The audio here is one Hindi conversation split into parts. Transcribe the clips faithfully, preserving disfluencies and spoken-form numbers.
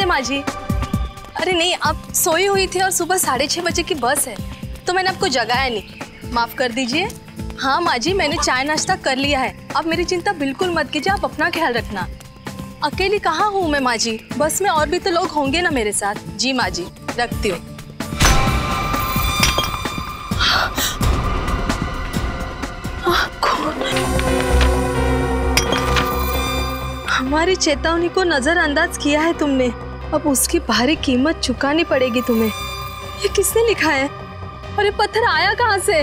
माँ जी। अरे नहीं, आप सोई हुई थी और सुबह साढ़े छः बजे की बस है तो मैंने आपको जगाया नहीं, माफ़ कर दीजिए। हाँ माँ जी, मैंने चाय नाश्ता कर लिया है, आप मेरी चिंता बिल्कुल मत कीजिए, आप अपना ख्याल रखना। अकेली कहाँ हूँ मैं माँ जी, बस में और भी तो लोग होंगे ना मेरे साथ। जी माँ जी, रखती हूँ। हमारी चेतावनी को नजरअंदाज किया है तुमने, अब उसकी भारी कीमत चुकानी पड़ेगी तुम्हें। ये किसने लिखा है और ये पत्थर आया कहाँ से?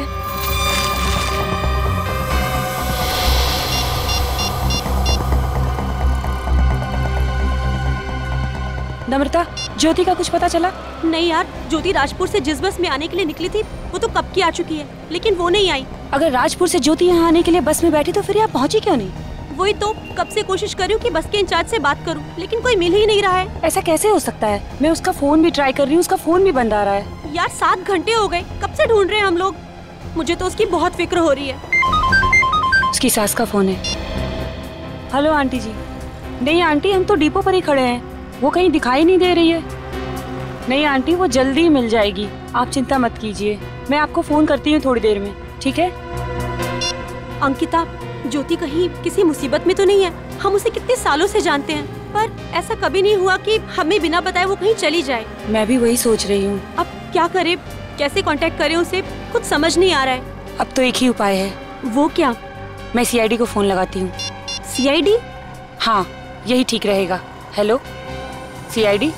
नम्रता, ज्योति का कुछ पता चला? नहीं यार, ज्योति राजपुर से जिस बस में आने के लिए निकली थी वो तो कब की आ चुकी है, लेकिन वो नहीं आई। अगर राजपुर से ज्योति यहाँ आने के लिए बस में बैठी तो फिर यहाँ पहुँची क्यों नहीं? वही तो कब से कोशिश कर रही हूँ कि बस के इंचार्ज से बात करूँ, लेकिन कोई मिल ही नहीं रहा है। ऐसा कैसे हो सकता है? मैं उसका फोन भी ट्राई कर रही हूँ, उसका फोन भी बंद आ रहा है। यार सात घंटे हो गए, कब से ढूंढ रहे हैं हम लोग। मुझे तो उसकी बहुत फिक्र हो रही है। उसकी सास का फोन है। Hello aunty ji. नहीं आंटी, हम तो डिपो पर ही खड़े हैं, वो कहीं दिखाई नहीं दे रही है। नहीं आंटी, वो जल्दी मिल जाएगी, आप चिंता मत कीजिए, मैं आपको फोन करती हूँ थोड़ी देर में, ठीक है? अंकिता, ज्योति कहीं किसी मुसीबत में तो नहीं है? हम उसे कितने सालों से जानते हैं, पर ऐसा कभी नहीं हुआ कि हमें बिना बताए वो कहीं चली जाए। मैं भी वही सोच रही हूँ। अब क्या करें, कैसे कांटेक्ट करें उसे, कुछ समझ नहीं आ रहा है। अब तो एक ही उपाय है। वो क्या? मैं सीआईडी को फोन लगाती हूँ। सीआईडी? हाँ, यही ठीक रहेगा। Hello CID.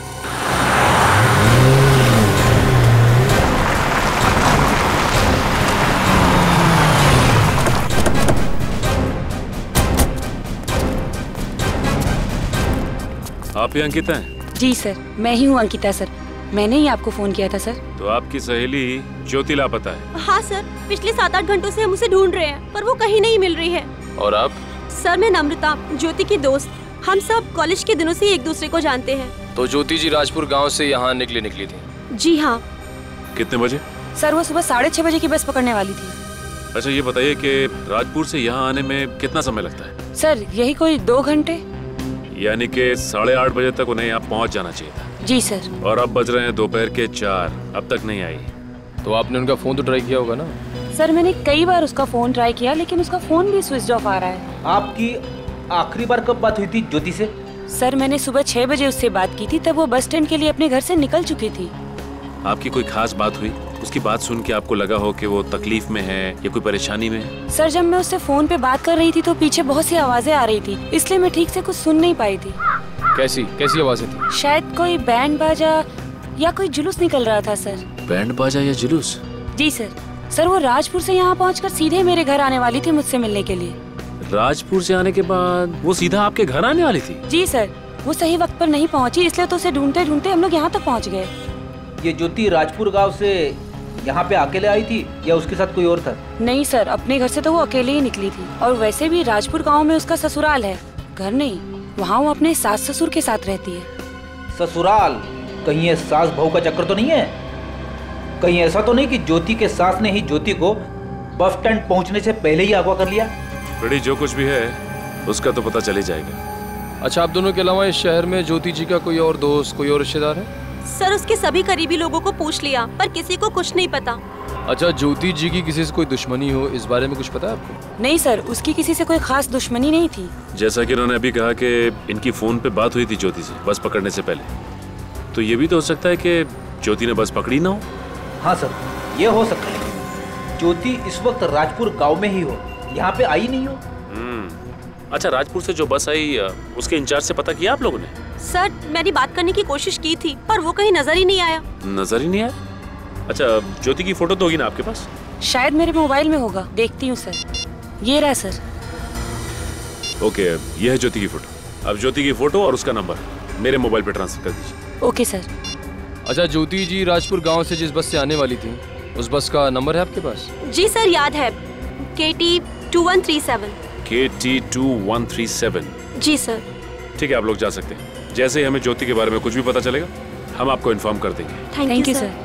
आप ही अंकिता हैं? जी सर, मैं ही हूँ अंकिता सर, मैंने ही आपको फोन किया था सर। तो आपकी सहेली ज्योति लापता है? हाँ सर, पिछले सात आठ घंटों से हम उसे ढूंढ रहे हैं पर वो कहीं नहीं मिल रही है। और आप? सर मैं नम्रता, ज्योति की दोस्त, हम सब कॉलेज के दिनों से एक दूसरे को जानते हैं। तो ज्योति जी राजपुर गाँव से यहाँ निकली निकली थी? जी हाँ। कितने बजे? सर वो सुबह साढ़े छह बजे की बस पकड़ने वाली थी। अच्छा ये बताइए कि राजपुर से यहाँ आने में कितना समय लगता है? सर यही कोई दो घंटे। यानी कि साढ़े आठ बजे तक उन्हें यहाँ पहुँच जाना चाहिए था। जी सर। और अब बज रहे हैं दोपहर के चार, अब तक नहीं आई। तो आपने उनका फोन तो ट्राई किया होगा ना? सर मैंने कई बार उसका फोन ट्राई किया लेकिन उसका फोन भी स्विच ऑफ आ रहा है। आपकी आखिरी बार कब बात हुई थी ज्योति से? सर मैंने सुबह छह बजे उससे बात की थी, तब वो बस स्टैंड के लिए अपने घर से निकल चुकी थी। आपकी कोई खास बात हुई? उसकी बात सुन के आपको लगा हो कि वो तकलीफ में है या कोई परेशानी में है? सर जब मैं उससे फोन पे बात कर रही थी तो पीछे बहुत सी आवाजें आ रही थी, इसलिए मैं ठीक से कुछ सुन नहीं पाई थी। कैसी कैसी आवाजें थी? शायद कोई बैंड बाजा या कोई जुलूस निकल रहा था सर। बैंड बाजा या जुलूस? जी सर। सर वो राजपुर से यहाँ पहुँचकर सीधे मेरे घर आने वाली थी मुझसे मिलने के लिए। राजपुर से आने के बाद वो सीधा आपके घर आने वाली थी? जी सर, वो सही वक्त पर नहीं पहुँची, इसलिए तो उसे ढूंढते ढूंढते हम लोग यहाँ तक पहुँच गए। ये ज्योति राजपुर गांव से यहाँ पे अकेले आई थी या उसके साथ कोई और था? नहीं सर, अपने घर से तो वो अकेले ही निकली थी, और वैसे भी राजपुर गांव में उसका ससुराल है, घर नहीं। वहाँ वो अपने सास ससुर के साथ रहती है। ससुराल? कहीं ये सास बहू का चक्कर तो नहीं है? कहीं ऐसा तो नहीं कि ज्योति के सास ने ही ज्योति को बस स्टैंड पहुँचने से पहले ही अगवा कर लिया? बड़ी जो कुछ भी है उसका तो पता चल ही जाएगा। अच्छा, आप दोनों के अलावा इस शहर में ज्योति जी का कोई और दोस्त, कोई और रिश्तेदार है? सर उसके सभी करीबी लोगों को पूछ लिया पर किसी को कुछ नहीं पता। अच्छा, ज्योति जी की किसी से कोई दुश्मनी हो, इस बारे में कुछ पता है आपको? नहीं सर, उसकी किसी से कोई खास दुश्मनी नहीं थी। जैसा कि उन्होंने अभी कहा कि इनकी फोन पे बात हुई थी ज्योति से बस पकड़ने से पहले, तो ये भी तो हो सकता है कि ज्योति ने बस पकड़ी ना हो। हाँ सर, ये हो सकता है। ज्योति इस वक्त राजपुर गाँव में ही हो, यहाँ पे आई नहीं हो। अच्छा, राजपुर से जो बस आई उसके इंचार्ज से पता किया आप लोगों ने? सर मैंने बात करने की कोशिश की थी पर वो कहीं नजर ही नहीं आया। नजर ही नहीं आया? अच्छा, ज्योति की फोटो तो होगी ना आपके पास? शायद मेरे मोबाइल में होगा, देखती हूँ सर। ये रहा सर। ओके, ये है ज्योति की फोटो। अब ज्योति की फोटो और उसका नंबर मेरे मोबाइल पे ट्रांसफर कर दीजिए। Okay sir. अच्छा, ज्योति जी राजपुर गाँव से जिस बस से आने वाली थी उस बस का नंबर है आपके पास? जी सर, याद है, K T two one three seven. K T two one three seven? जी सर। ठीक है, आप लोग जा सकते हैं। जैसे ही हमें ज्योति के बारे में कुछ भी पता चलेगा हम आपको इन्फॉर्म कर देंगे। Thank you sir.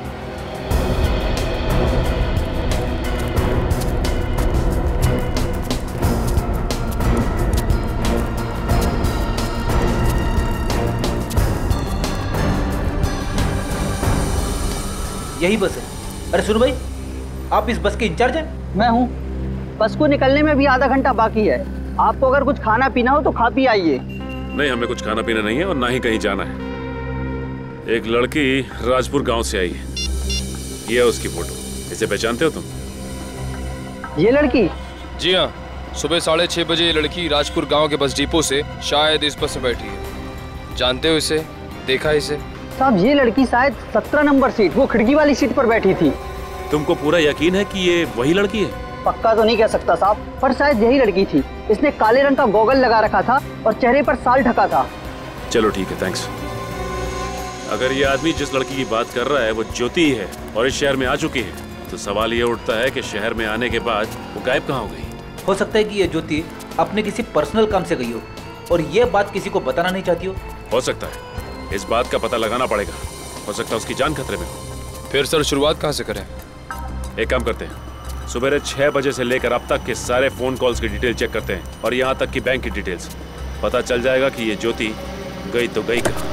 यही बस है। अरे सुनो भाई, आप इस बस के इंचार्ज हैं? मैं हूँ। बस को निकलने में भी आधा घंटा बाकी है। आपको अगर कुछ खाना पीना हो तो खा पी आइए। नहीं, हमें कुछ खाना पीना नहीं है और ना ही कहीं जाना है। एक लड़की राजपुर गांव से आई है, ये है उसकी फोटो। इसे पहचानते हो तुम? ये लड़की? जी हाँ, सुबह साढ़े छः बजे ये लड़की राजपुर गांव के बस डिपो से शायद इस बस में बैठी है। जानते हो इसे? देखा है इसे? साहब ये लड़की शायद सत्रह नंबर सीट, वो खिड़की वाली सीट पर बैठी थी। तुमको पूरा यकीन है कि ये वही लड़की है? पक्का तो नहीं कह सकता साहब, पर शायद यही लड़की थी। इसने काले रंग का गॉगल लगा रखा था और चेहरे पर साल ढका था। चलो ठीक है, थैंक्स। अगर ये आदमी जिस लड़की की बात कर रहा है वो ज्योति है और इस शहर में आ चुकी है, तो सवाल ये उठता है कि शहर में आने के बाद वो गायब कहाँ हो गई? हो सकता है कि ये ज्योति अपने किसी पर्सनल काम से गई हो और ये बात किसी को बताना नहीं चाहती हो। हो सकता है, इस बात का पता लगाना पड़ेगा। हो सकता है उसकी जान खतरे में हो। फिर सर शुरुआत कहाँ से करें? एक काम करते हैं, सुबह छह बजे से लेकर अब तक के सारे फोन कॉल्स की डिटेल चेक करते हैं और यहाँ तक कि बैंक की डिटेल्स। पता चल जाएगा कि ये ज्योति गई तो गई कहाँ।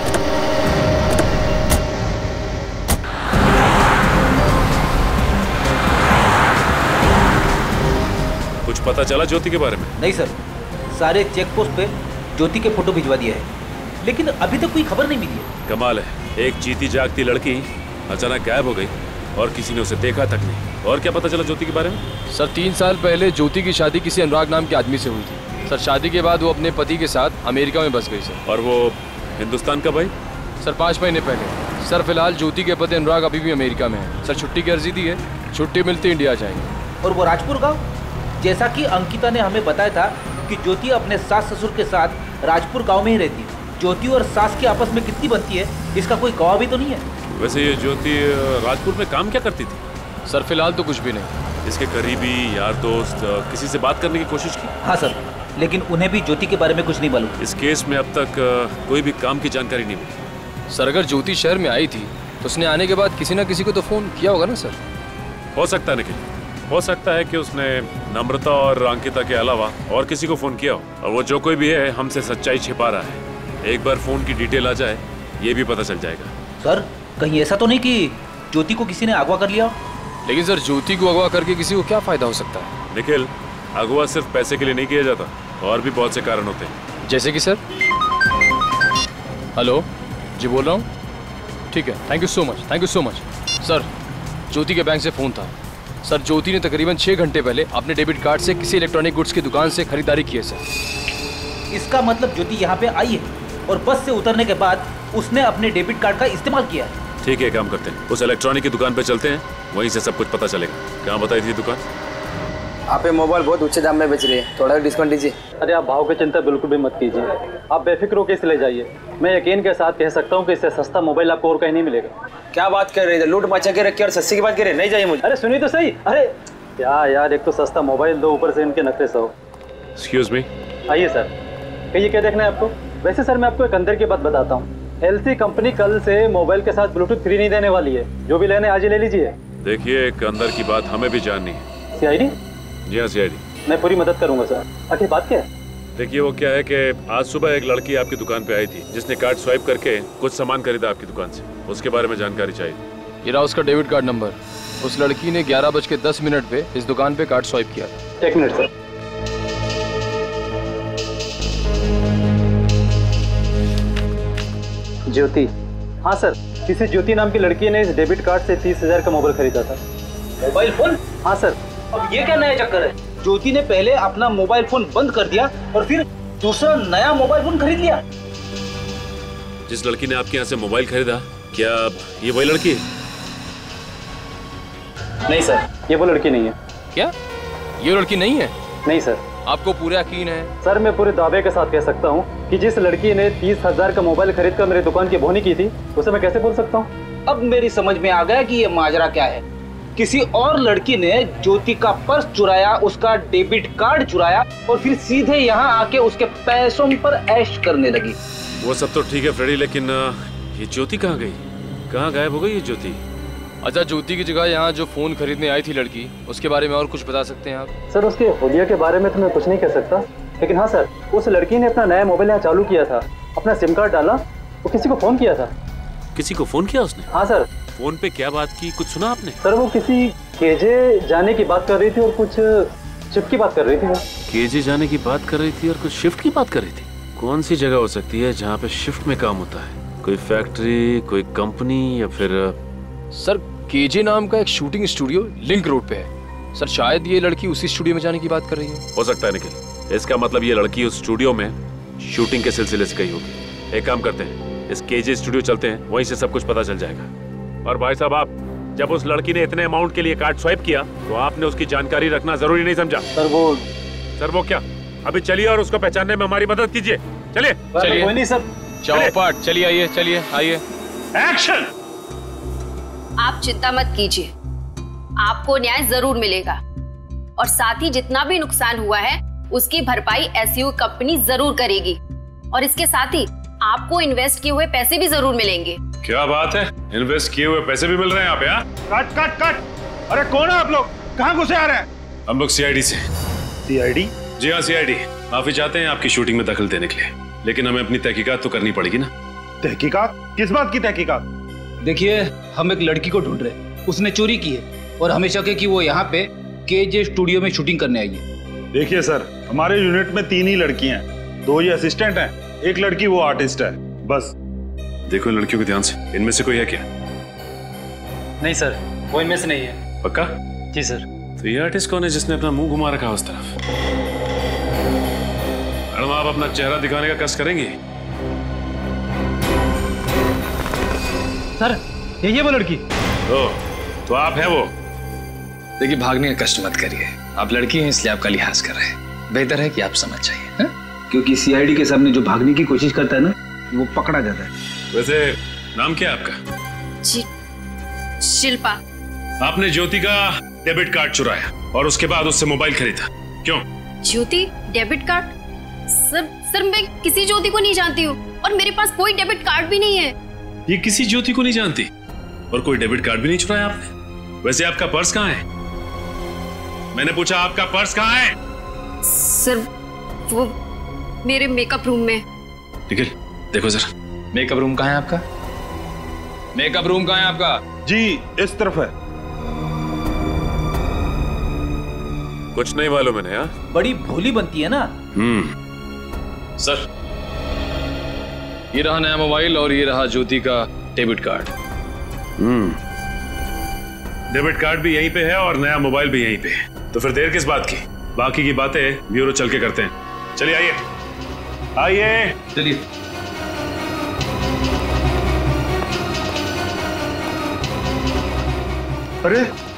कुछ पता चला ज्योति के बारे में? नहीं सर, सारे चेक पोस्ट पे ज्योति के फोटो भिजवा दिया है, लेकिन अभी तक कोई खबर नहीं मिली है। कमाल है, एक जीती जागती लड़की अचानक गायब हो गई और किसी ने उसे देखा तक नहीं। और क्या पता चला ज्योति के बारे में? सर तीन साल पहले ज्योति की शादी किसी अनुराग नाम के आदमी से हुई थी। सर शादी के बाद वो अपने पति के साथ अमेरिका में बस गई सर। और वो हिंदुस्तान कब आई? सर पाँच महीने पहले। सर फिलहाल ज्योति के पति अनुराग अभी भी अमेरिका में है। सर छुट्टी की अर्जी दी है, छुट्टी मिलती इंडिया जाएंगे। और वो राजपुर गाँव, जैसा कि अंकिता ने हमें बताया था कि ज्योति अपने सास ससुर के साथ राजपुर गाँव में ही रहती है। ज्योति और सास की आपस में कितनी बनती है, इसका कोई गवाह भी तो नहीं है। वैसे ये ज्योति राजपुर में काम क्या करती थी? सर फिलहाल तो कुछ भी नहीं। इसके करीबी यार दोस्त किसी से बात करने की कोशिश की? हाँ सर, लेकिन उन्हें भी ज्योति के बारे में कुछ नहीं मालूम। इस केस में अब तक कोई भी काम की जानकारी नहीं मिली। सर अगर ज्योति शहर में आई थी तो उसने आने के बाद किसी ना किसी को तो फोन किया होगा ना सर? हो सकता है निखिल, हो सकता है कि उसने नम्रता और अंकिता के अलावा और किसी को फोन किया हो, और वो जो कोई भी है हमसे सच्चाई छिपा रहा है। एक बार फोन की डिटेल आ जाए ये भी पता चल जाएगा। सर कहीं ऐसा तो नहीं कि ज्योति को किसी ने अगवा कर लिया? लेकिन सर ज्योति को अगवा करके किसी को क्या फायदा हो सकता है? निखिल, अगवा सिर्फ पैसे के लिए नहीं किया जाता, और भी बहुत से कारण होते हैं। जैसे कि सर? हेलो जी, बोल रहा हूँ। ठीक है, thank you so much, thank you so much. Sir Jyoti के बैंक से फ़ोन था। सर ज्योति ने तकरीबन छः घंटे पहले अपने डेबिट कार्ड से किसी इलेक्ट्रॉनिक गुड्स की दुकान से खरीदारी की है सर। इसका मतलब ज्योति यहाँ पे आई है और बस से उतरने के बाद उसने अपने डेबिट कार्ड का इस्तेमाल किया है। ठीक है, काम करते हैं, उस इलेक्ट्रॉनिक की दुकान पे चलते हैं, वहीं से सब कुछ पता चलेगा। कहाँ बताई थी दुकान? आप ये मोबाइल बहुत ऊंचे दाम में बेच रही है, थोड़ा डिस्काउंट दीजिए। अरे आप भाव की चिंता बिल्कुल भी मत कीजिए, आप बेफिक्र होकर इसे ले जाइए। मैं यकीन के साथ कह सकता हूँ कि इससे सस्ता मोबाइल आपको और कहीं नहीं मिलेगा। क्या बात कर रहे हैं, लूट मचा के रखी और सस्ती की बात कर रहे हैं? नहीं चाहिए मुझे। अरे सुनिए तो सही। अरे क्या यार, एक तो सस्ता मोबाइल दो, ऊपर से इनके नखरे सौ। Excuse me. आइए सर, कहिए क्या देखना है आपको? वैसे सर मैं आपको एक अंदर की बात बताता हूँ। एलसी कंपनी कल से मोबाइल के साथ ब्लूटूथ फ्री नहीं देने वाली है। जो भी लेने आज ही ले लीजिए। देखिए, एक अंदर की बात हमें भी जाननी है। सीआईडी? जी हाँ, सीआईडी। मैं पूरी मदद करूंगा सर। आखिर बात क्या है? देखिए, वो क्या है कि आज सुबह एक लड़की आपकी दुकान पे आई थी जिसने कार्ड स्वाइप करके कुछ सामान खरीदा आपकी दुकान से। उसके बारे में जानकारी चाहिए। ये रहा उसका डेबिट कार्ड नंबर। उस लड़की ने ग्यारह बज के दस मिनट पे इस दुकान पे कार्ड स्वाइप किया था। एक मिनट सर। ज्योति? हाँ सर, किसी ज्योति नाम की लड़की ने इस डेबिट कार्ड से तीस हजार का मोबाइल खरीदा था। Mobile phone? हाँ सर। अब ये क्या नया चक्कर है? ज्योति ने पहले अपना मोबाइल फोन बंद कर दिया और फिर दूसरा नया मोबाइल फोन खरीद लिया। जिस लड़की ने आपके यहाँ से मोबाइल खरीदा, क्या ये वही लड़की है? नहीं सर, ये वो लड़की नहीं है। क्या ये लड़की नहीं है? नहीं सर। आपको पूरा यकीन है? सर मैं पूरे दावे के साथ कह सकता हूँ कि जिस लड़की ने तीस हजार का मोबाइल खरीद कर मेरी दुकान की बोहनी की थी, उसे मैं कैसे बोल सकता हूँ? अब मेरी समझ में आ गया कि ये माजरा क्या है। किसी और लड़की ने ज्योति का पर्स चुराया, उसका डेबिट कार्ड चुराया और फिर सीधे यहाँ आके उसके पैसों पर ऐश करने लगी। वो सब तो ठीक है फ्रेडी, लेकिन ये ज्योति कहाँ गई? कहाँ गायब हो गई ये ज्योति? अच्छा, ज्योति की जगह यहाँ जो फोन खरीदने आई थी लड़की, उसके बारे में और कुछ बता सकते हैं आप? सर उसके हुलिया के बारे में तो मैं कुछ नहीं कह सकता, लेकिन हाँ सर, उस लड़की ने अपना नया मोबाइल यहाँ चालू किया था, अपना सिम कार्ड डाला, वो किसी को फोन किया था। किसी को फोन किया उसने? हाँ सर, फोन पे क्या बात की, कुछ सुना आपने? सर वो किसी केजे जाने की बात कर रही थी और कुछ शिफ्ट की बात कर रही थी वो। केजे जाने की बात कर रही थी और कुछ शिफ्ट की बात कर रही थी? कौन सी जगह हो सकती है जहाँ पे शिफ्ट में काम होता है? कोई फैक्ट्री, कोई कंपनी या फिर? सर केजे नाम का एक शूटिंग स्टूडियो लिंक रोड पे है सर। शायद ये लड़की उसी स्टूडियो में जाने की बात कर रही है। हो सकता है निखिल, इसका मतलब ये लड़की उस स्टूडियो में शूटिंग के सिलसिले से गई होगी। एक काम करते हैं, इस केजे स्टूडियो चलते हैं, वहीं से सब कुछ पता चल जाएगा। और भाई साहब, आप जब उस लड़की ने इतने अमाउंट के लिए कार्ड स्वाइप किया तो आपने उसकी जानकारी रखना जरूरी नहीं समझा? सर वो सर वो क्या? अभी चलिए और उसको पहचानने में हमारी मदद कीजिए। चलिए चलिए। कोई नहीं सर, चौपाट चलिए, आइए चलिए आइए। एक्शन। आप चिंता मत कीजिए, आपको न्याय जरूर मिलेगा और साथ ही जितना भी नुकसान हुआ है उसकी भरपाई एसयू कंपनी जरूर करेगी और इसके साथ ही आपको इन्वेस्ट किए हुए पैसे भी जरूर मिलेंगे। क्या बात है, इन्वेस्ट किए हुए पैसे भी मिल रहे हैं आप यहाँ? Cut cut cut. अरे कौन है आप लोग? कहाँ घुसे आ रहे हैं? हम लोग सीआईडी से। सीआईडी? जी हाँ सीआईडी। माफी चाहते हैं आपकी शूटिंग में दखल देने के लिए, लेकिन हमें अपनी तहकीकात तो करनी पड़ेगी ना। तहकीकात? किस बात की तहकीकात? देखिए, हम एक लड़की को ढूंढ रहे हैं, उसने चोरी की है और हमें शक है कि वो यहाँ पे केजे स्टूडियो में शूटिंग करने आई है। देखिए सर, हमारे यूनिट में तीन ही लड़कियां हैं, दो ये असिस्टेंट हैं, एक लड़की वो आर्टिस्ट है, बस। देखो इन लड़कियों को ध्यान से, इनमें से कोई है क्या? नहीं सर, वो इनमें से नहीं है। पक्का? जी सर। तो ये आर्टिस्ट कौन है जिसने अपना मुंह घुमा रखा उस तरफ? मैडम, आप अपना चेहरा दिखाने का कष्ट करेंगे? सर यही है वो लड़की। ओ, तो आप है वो? देखिए, भागने का कष्ट मत करिए, आप लड़की हैं इसलिए आपका लिहाज कर रहे हैं। बेहतर है कि आप समझ जाइए, क्योंकि सीआईडी के सामने जो भागने की कोशिश करता है ना, वो पकड़ा जाता है। वैसे नाम क्या है आपका? जी, शिल्पा। आपने ज्योति का डेबिट कार्ड चुराया और उसके बाद उससे मोबाइल खरीदा, क्यों? Jyoti debit card? Sir sir मैं किसी ज्योति को नहीं जानती हूँ और मेरे पास कोई डेबिट कार्ड भी नहीं है। ये किसी ज्योति को नहीं जानती और कोई डेबिट कार्ड भी नहीं चुराया आपने? वैसे आपका पर्स कहाँ है? मैंने पूछा आपका पर्स कहाँ है? सर वो मेरे मेकअप रूम में। निखिल देखो जरा, मेकअप रूम कहाँ है आपका? मेकअप रूम कहाँ है आपका? जी इस तरफ है। कुछ नहीं मालूम मैंने। हाँ, बड़ी भोली बनती है ना। हम्म सर, ये रहा नया मोबाइल और ये रहा ज्योति का डेबिट कार्ड। हम्म डेबिट कार्ड भी यहीं पे है और नया मोबाइल भी यहीं पे है, तो फिर देर किस बात की? बाकी की बातें ब्यूरो चल के करते हैं। चलिए आइए आइए चलिए। अरे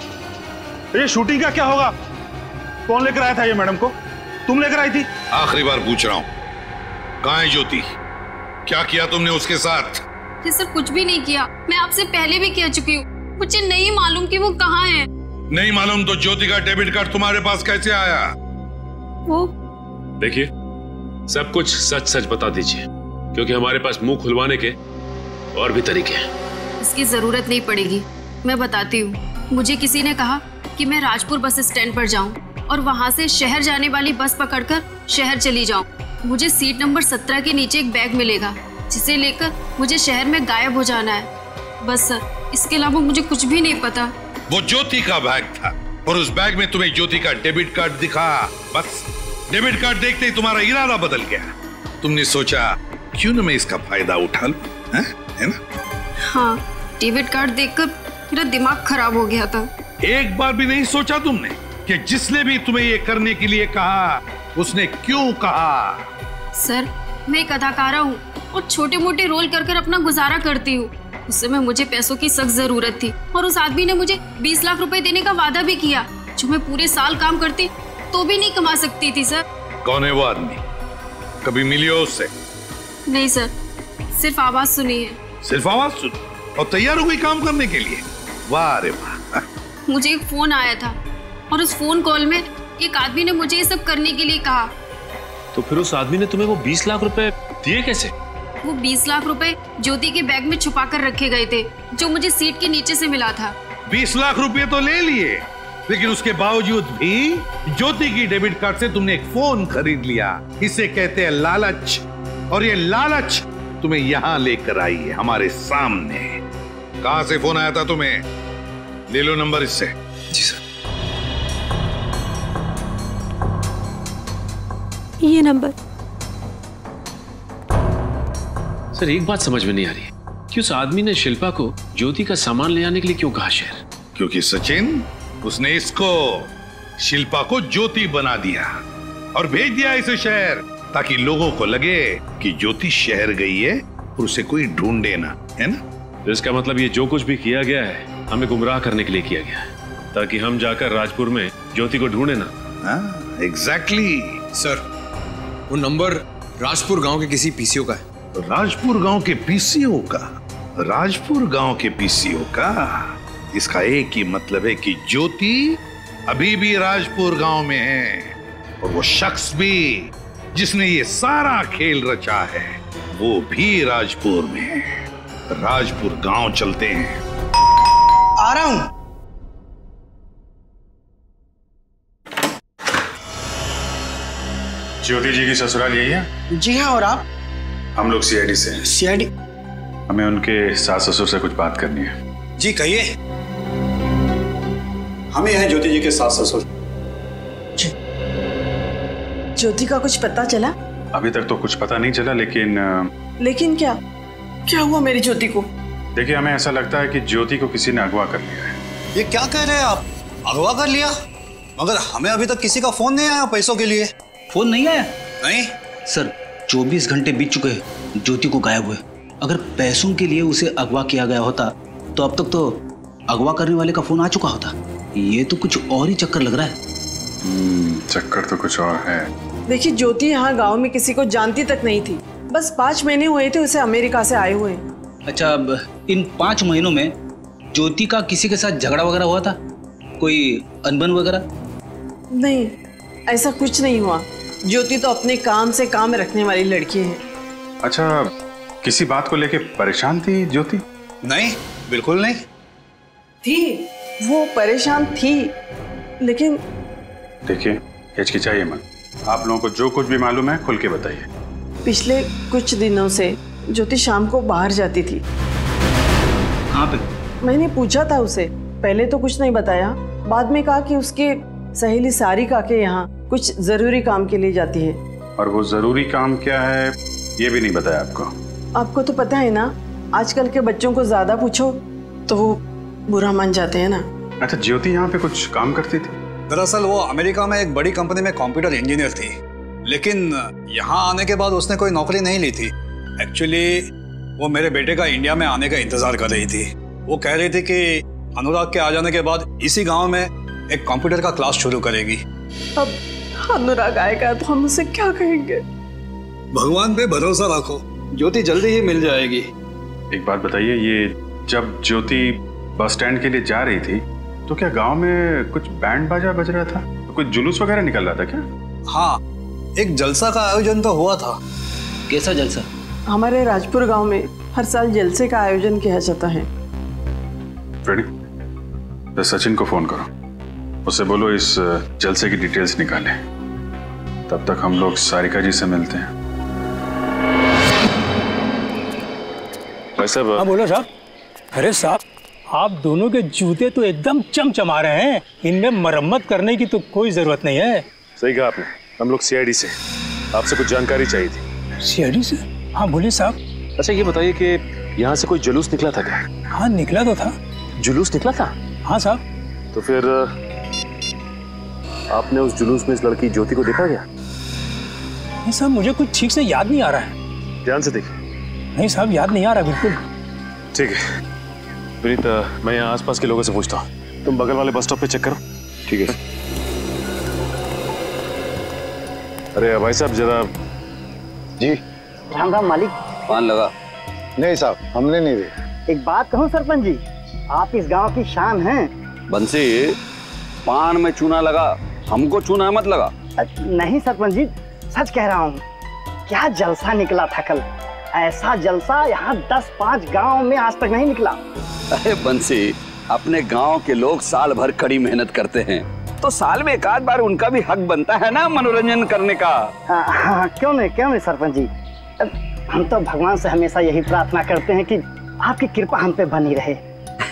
ये शूटिंग का क्या होगा? कौन लेकर आया था ये मैडम को? तुम लेकर आई थी? आखिरी बार पूछ रहा हूँ, कहाँ है ज्योति? क्या किया तुमने उसके साथ? ये सर कुछ भी नहीं किया, मैं आपसे पहले भी कह चुकी हूँ, मुझे नहीं मालूम कि वो कहाँ है। नहीं मालूम तो ज्योति का डेबिट कार्ड तुम्हारे पास कैसे आया? वो देखिए, सब कुछ सच सच बता दीजिए, क्योंकि हमारे पास मुंह खुलवाने के और भी तरीके हैं। इसकी जरूरत नहीं पड़ेगी, मैं बताती हूँ। मुझे किसी ने कहा कि मैं राजपुर बस स्टैंड पर जाऊं और वहां से शहर जाने वाली बस पकड़कर शहर चली जाऊं। मुझे सीट नंबर सत्रह के नीचे एक बैग मिलेगा, जिसे लेकर मुझे शहर में गायब हो जाना है। बस सर, इसके अलावा मुझे कुछ भी नहीं पता। वो ज्योति का बैग था और उस बैग में तुम्हें ज्योति का डेबिट कार्ड दिखा। बस डेबिट कार्ड देखते ही तुम्हारा इरादा बदल गया। तुमने सोचा क्यों न मैं इसका फायदा उठा लूं, है ना? हाँ, डेबिट कार्ड देखकर मेरा दिमाग खराब हो गया था। एक बार भी नहीं सोचा तुमने कि जिसने भी तुम्हें ये करने के लिए कहा उसने क्यों कहा? सर, मैं एक अदाकारा हूँ और छोटे मोटे रोल कर कर अपना गुजारा करती हूँ। उस समय मुझे पैसों की सख्त जरूरत थी और उस आदमी ने मुझे बीस लाख रुपए देने का वादा भी किया, जो मैं पूरे साल काम करती तो भी नहीं कमा सकती थी। सर, कौन है वो आदमी? कभी मिली हो उससे? नहीं सर, सिर्फ आवाज सुनी है। सिर्फ आवाज सुनी और तैयार हो गई काम करने के लिए? वाह रे वाह। मुझे एक फोन आया था और उस फोन कॉल में एक आदमी ने मुझे ये सब करने के लिए कहा। तो फिर उस आदमी ने तुम्हें वो बीस लाख रुपए दिए कैसे? वो बीस लाख रुपए ज्योति के बैग में छुपा कर रखे गए थे, जो मुझे सीट के नीचे से मिला था। बीस लाख रुपए तो ले लिए, लेकिन उसके बावजूद भी ज्योति की डेबिट कार्ड से तुमने एक फोन खरीद लिया। इसे कहते हैं लालच, और ये लालच तुम्हें यहाँ लेकर आई है हमारे सामने। कहां से फोन आया था तुम्हें? ले लो नंबर इससे। जी सर। ये नंबर। सर एक बात समझ में नहीं आ रही है कि उस आदमी ने शिल्पा को ज्योति का सामान ले आने के लिए क्यों कहा शहर? क्योंकि सचिन, उसने इसको शिल्पा को ज्योति बना दिया और भेज दिया इसे शहर, ताकि लोगों को लगे कि ज्योति शहर गई है और उसे कोई ढूंढे ना, है ना? तो इसका मतलब ये जो कुछ भी किया गया है हमें गुमराह करने के लिए किया गया है, ताकि हम जाकर राजपुर में ज्योति को ढूंढे ना। हाँ, एग्जैक्टली। सर वो नंबर राजपुर गांव के किसी पीसीओ का है। राजपुर गांव के पीसीओ का? राजपुर गांव के पीसीओ का? इसका एक ही मतलब है कि ज्योति अभी भी राजपुर गांव में है, और वो शख्स भी जिसने ये सारा खेल रचा है वो भी राजपुर में है। राजपुर गांव चलते हैं। आ रहा हूं। ज्योति जी की ससुराल यही है? जी हाँ। और आप? हम लोग सीआईडी से हैं। सीआईडी? हमें उनके सास ससुर से कुछ बात करनी है। जी कहिए। हमें हैं ज्योति जी के सास ससुर। ज्योति का कुछ पता चला? अभी तक तो कुछ पता नहीं चला, लेकिन लेकिन क्या क्या हुआ मेरी ज्योति को? देखिए, हमें ऐसा लगता है कि ज्योति को किसी ने अगवा कर लिया है। ये क्या कह रहे हैं आप? अगवा कर लिया? मगर हमें अभी तक किसी का फोन नहीं आया पैसों के लिए। फोन नहीं आया? नहीं सर, चौबीस घंटे बीत चुके हैं ज्योति को गायब हुए। अगर पैसों के लिए उसे अगवा किया गया होता तो अब तक तो अगवा करने वाले का फोन आ चुका होता। ये तो कुछ और ही चक्कर लग रहा है। चक्कर तो कुछ और है। देखिए, ज्योति यहाँ गांव में किसी को जानती तक नहीं थी। बस पाँच महीने हुए थे उसे अमेरिका से आए हुए। अच्छा, अब इन पाँच महीनों में ज्योति का किसी के साथ झगड़ा वगैरह हुआ था? कोई अनबन वगैरह? नहीं, ऐसा कुछ नहीं हुआ। ज्योति तो अपने काम से काम रखने वाली लड़की है। अच्छा, किसी बात को लेके परेशान थी ज्योति? नहीं, बिल्कुल नहीं थी। वो परेशान थी, लेकिन देखिए, हिचकिचाइए मत। आप लोगों को जो कुछ भी मालूम है खुल के बताइए। पिछले कुछ दिनों से ज्योति शाम को बाहर जाती थी। कहाँ पे? मैंने पूछा था उसे, पहले तो कुछ नहीं बताया। बाद में कहा कि उसके सहेली सारिका के यहाँ कुछ जरूरी काम के लिए जाती है। और वो जरूरी काम क्या है ये भी नहीं बताया आपको? आपको तो पता है ना, आजकल के बच्चों को ज्यादा पूछो तो वो बुरा मान जाते हैं ना। अच्छा, ज्योति यहाँ पे कुछ काम करती थी? दरअसल वो अमेरिका में एक बड़ी कंपनी में कंप्यूटर इंजीनियर थी, लेकिन यहाँ आने के बाद उसने कोई नौकरी नहीं ली थी। एक्चुअली वो मेरे बेटे का इंडिया में आने का इंतजार कर रही थी। वो कह रही थी कि अनुराग के आ जाने के बाद इसी गांव में एक कंप्यूटर का क्लास शुरू करेगी। अब अनुराग आएगा तो हम उसे क्या कहेंगे? भगवान पे भरोसा रखो, ज्योति जल्दी ही मिल जाएगी। एक बात बताइए, ये जब ज्योति बस स्टैंड के लिए जा रही थी तो क्या गांव में कुछ बैंड बाजा बज रहा था? तो कुछ जुलूस वगैरह निकल रहा था क्या? हाँ, एक जलसा का आयोजन तो हुआ था। कैसा जलसा? हमारे राजपुर गांव में हर साल जलसे का आयोजन किया जाता है। तो सचिन को फोन करो, उससे बोलो इस जलसे की डिटेल्स निकाले। तब तक हम लोग सारिका जी से मिलते हैं। हाँ बोलो साहब। अरे साहब, आप दोनों के जूते तो एकदम चमचमा रहे हैं। इनमें मरम्मत करने की तो कोई जरूरत नहीं है। सही कहा आपने। हम लोग सीआईडी से, आपसे कुछ जानकारी चाहिए थी। सीआईडी से? हाँ बोलिए साहब। अच्छा, ये बताइए कि यहाँ से कोई जुलूस निकला था क्या? हाँ निकला तो था। जुलूस निकला था? हाँ साहब। तो फिर आपने उस जुलूस में इस लड़की ज्योति को देखा क्या? नहीं साहब, मुझे कुछ ठीक से याद नहीं आ रहा है। ध्यान से देखिए। नहीं साहब, याद नहीं आ रहा बिल्कुल। ठीक है प्रीत, मैं यहाँ आसपास के लोगों से पूछता हूँ, तुम बगल वाले बस स्टॉप पे चेक करो। ठीक है। अरे भाई साहब जरा। जी। राम राम मालिक। पान लगा? नहीं साहब, हमने नहीं दी। एक बात कहूँ सरपंच जी, आप इस गांव की शान हैं। बंसी, पान में चूना लगा, हमको चूना मत लगा। नहीं सरपंच जी, सच कह रहा हूँ। क्या जलसा निकला था कल। ऐसा जलसा यहाँ दस पांच गांव में आज तक नहीं निकला। अरे बंसी, अपने गांव के लोग साल भर कड़ी मेहनत करते हैं, तो साल में एक आध बार उनका भी हक बनता है ना मनोरंजन करने का। हाँ, हाँ, क्यों नहीं क्यों नहीं सरपंच जी। हम तो भगवान से हमेशा यही प्रार्थना करते हैं कि आपकी कृपा हम पे बनी रहे।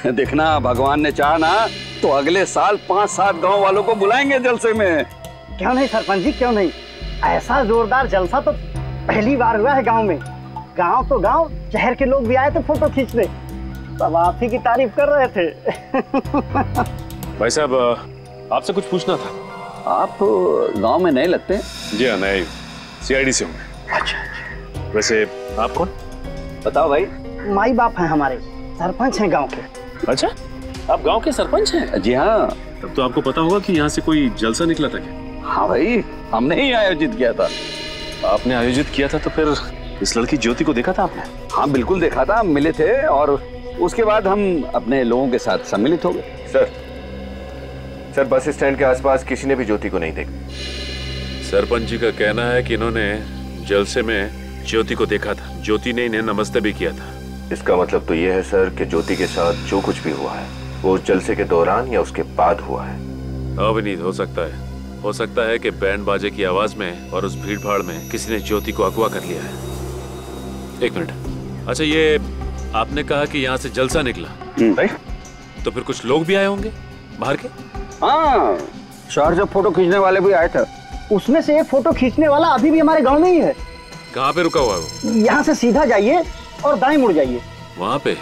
देखना भगवान ने चाहा ना तो अगले साल पांच सात गांव वालों को बुलाएंगे जलसे में। क्यों नहीं सरपंच जी, क्यों नहीं। ऐसा जोरदार जलसा तो पहली बार हुआ है गांव में। गांव तो गांव, शहर के लोग भी आए थे फोटो खींचने, सब आप ही की तारीफ कर रहे थे। भाई साहब, आपसे कुछ पूछना था। आप गांव में नए लगते हैं? जी हाँ, नए सीआईडी से हूँ। अच्छा, वैसे आप कौन? बताओ भाई। माई बाप हैं हमारे, सरपंच हैं गांव के। अच्छा, आप गांव के सरपंच हैं? जी हाँ। तब तो आपको पता होगा कि यहाँ से कोई जलसा निकला था क्या? हाँ भाई, हमने ही आयोजित किया था। आपने आयोजित किया था तो फिर इस लड़की ज्योति को देखा था आपने? हाँ बिल्कुल देखा था, मिले थे और उसके बाद हम अपने लोगों के साथ सम्मिलित हो गए। सर सर बस स्टैंड के आसपास किसी ने भी ज्योति को नहीं देखा। सरपंच जी का कहना है कि इन्होंने जलसे में ज्योति को देखा था। ज्योति ने इन्हें नमस्ते भी किया था। इसका मतलब तो ये है सर कि ज्योति के साथ जो कुछ भी हुआ है वो उस जलसे के दौरान या उसके बाद हुआ है। अविनीत, हो सकता है हो सकता है कि बैंड बाजे की आवाज में और उस भीड़ भाड़ में किसी ने ज्योति को अगवा कर लिया है। एक मिनट, अच्छा ये आपने कहा कि यहाँ से जलसा निकला, तो फिर कुछ लोग भी आए होंगे बाहर के? हाँ, शहर से फोटो खींचने वाले भी आए थे। उसमें से एक फोटो खींचने वाला अभी भी हमारे गांव में ही है। कहाँ पे रुका हुआ है वो? यहाँ से सीधा जाइए और दाएं मुड़ जाइए, वहाँ पे।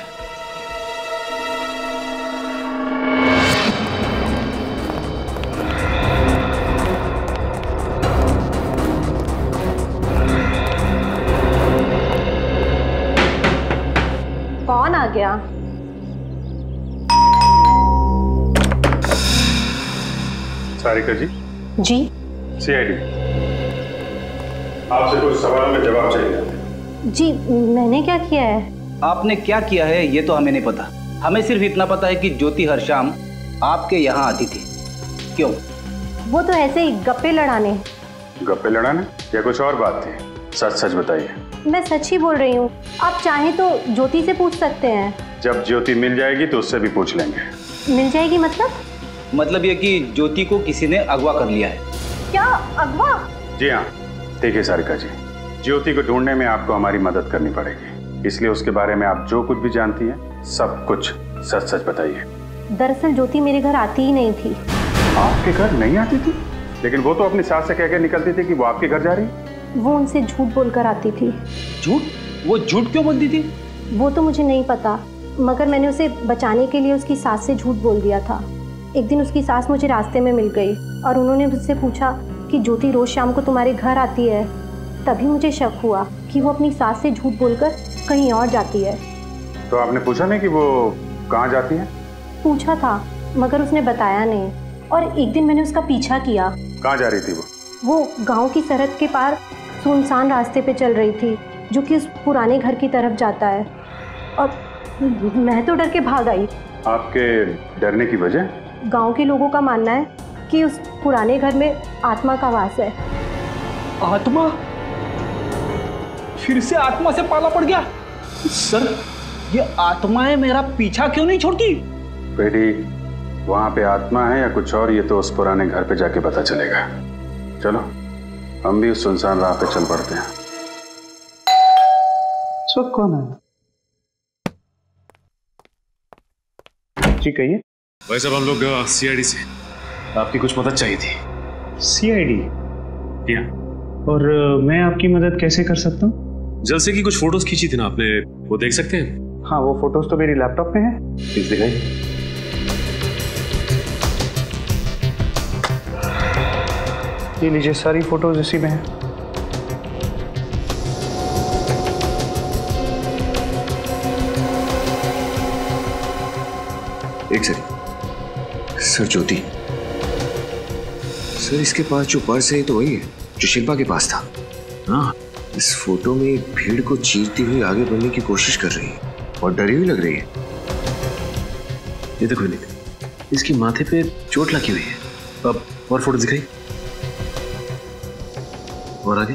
कौन आ गया? सारिका जी। जी। सीआईडी, आपसे कुछ सवालों में जवाब चाहिए। जी, मैंने क्या किया है? आपने क्या किया है ये तो हमें नहीं पता। हमें सिर्फ इतना पता है कि ज्योति हर शाम आपके यहाँ आती थी। क्यों? वो तो ऐसे ही गप्पे लड़ाने। गप्पे लड़ाने या कुछ और बात थी? सच सच बताइए। मैं सच ही बोल रही हूँ, आप चाहें तो ज्योति से पूछ सकते हैं। जब ज्योति मिल जाएगी तो उससे भी पूछ लेंगे। मिल जाएगी मतलब? मतलब ये कि ज्योति को किसी ने अगवा कर लिया है। क्या अगवा? जी हाँ, देखिए सारिका जी, ज्योति को ढूंढने में आपको हमारी मदद करनी पड़ेगी, इसलिए उसके बारे में आप जो कुछ भी जानती हैं सब कुछ सच सच बताइए। दरअसल ज्योति मेरे घर आती ही नहीं थी। आपके घर नहीं आती थी? लेकिन वो तो अपनी सास से कहकर निकलती थी कि वो आपके घर जा रही। वो उनसे झूठ बोलकर आती थी। झूठ? वो झूठ क्यों बोलती थी? वो तो मुझे नहीं पता, मगर मैंने उसे बचाने के लिए उसकी सास से झूठ बोल दिया था। एक दिन उसकी सास मुझे रास्ते में मिल गई और उन्होंने मुझसे पूछा कि ज्योति रोज शाम को तुम्हारे घर आती है। तभी मुझे शक हुआ कि वो अपनी सास से झूठ बोलकर कहीं और जाती है। तो आपने पूछा नहीं कि वो कहाँ जाती है? पूछा था, मगर उसने बताया नहीं। और एक दिन मैंने उसका पीछा किया। कहाँ जा रही थी वो? वो गांव की सरहद के पार सुनसान रास्ते पे चल रही थी, जो कि उस पुराने घर की तरफ जाता है। और मैं तो डर के भाग आई। आपके डरने की वजह? गांव के लोगों का मानना है कि उस पुराने घर में आत्मा का वास है। आत्मा? फिर से आत्मा से पाला पड़ गया? सर, ये आत्माएं मेरा पीछा क्यों नहीं छोड़ती? बेटी, वहां पे आत्मा है या कुछ और, ये तो उस पुराने घर पे जाके पता चलेगा। चलो हम भी उस सुनसान राह पे चल पड़ते हैं। इस वक्त कौन है? जी कहिए। भाई साहब, हम लोग सीआईडी से, आपकी कुछ मदद चाहिए थी। सीआईडी? क्या? और मैं आपकी मदद कैसे कर सकता हूँ? जलसे की कुछ फोटोज खींची थी ना आपने, वो देख सकते हैं? हाँ, वो फोटोज तो मेरी लैपटॉप में है। प्लीज दिखाइए। ये लीजिए, सारी फोटोज इसी में है। एक सेकंड सर, ज्योति सर, इसके पास जो पर्स है ये तो वही है जो शिल्पा के पास था। हाँ, इस फोटो में भीड़ को चीरती हुई आगे बढ़ने की कोशिश कर रही है और डरी हुई लग रही है। ये देखो विनीत, इसकी माथे पे चोट लगी हुई है। अब और फोटो दिखाई, और आगे।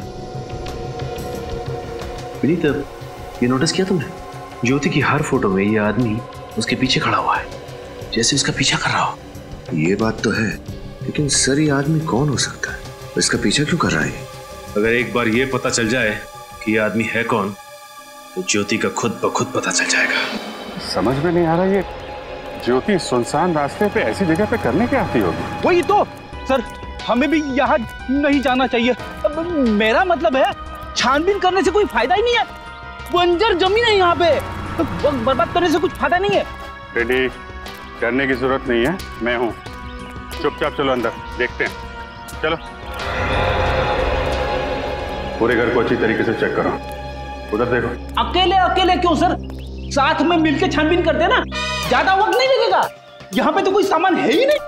विनीत, ये नोटिस किया तुमने? ज्योति की हर फोटो में ये आदमी उसके पीछे खड़ा हुआ है, जैसे उसका पीछा कर रहा हो। ये बात तो है, लेकिन सर ये आदमी कौन हो सकता है? इसका पीछा क्यों कर रहा है? अगर एक बार ये पता चल जाए कि ये आदमी है कौन, तो ज्योति का खुद ब खुद पता चल जाएगा। समझ में नहीं आ रहा, ये ज्योति सुनसान रास्ते पे ऐसी जगह पे करने क्या आती होगी? वही तो सर, हमें भी यहाँ नहीं जाना चाहिए। अब मेरा मतलब है छानबीन करने से कोई फायदा ही नहीं है। बंजर जमीन है यहाँ पे, वक्त बर्बाद करने से कुछ फायदा नहीं है। रेडी करने की जरूरत नहीं है, मैं हूँ। चुपचाप चलो अंदर, देखते हैं। चलो पूरे घर को अच्छी तरीके से चेक करो। उधर देखो। अकेले अकेले क्यों सर, साथ में मिलके छानबीन करते हैं ना, ज्यादा वक्त नहीं लगेगा। यहाँ पे तो कोई सामान है ही नहीं।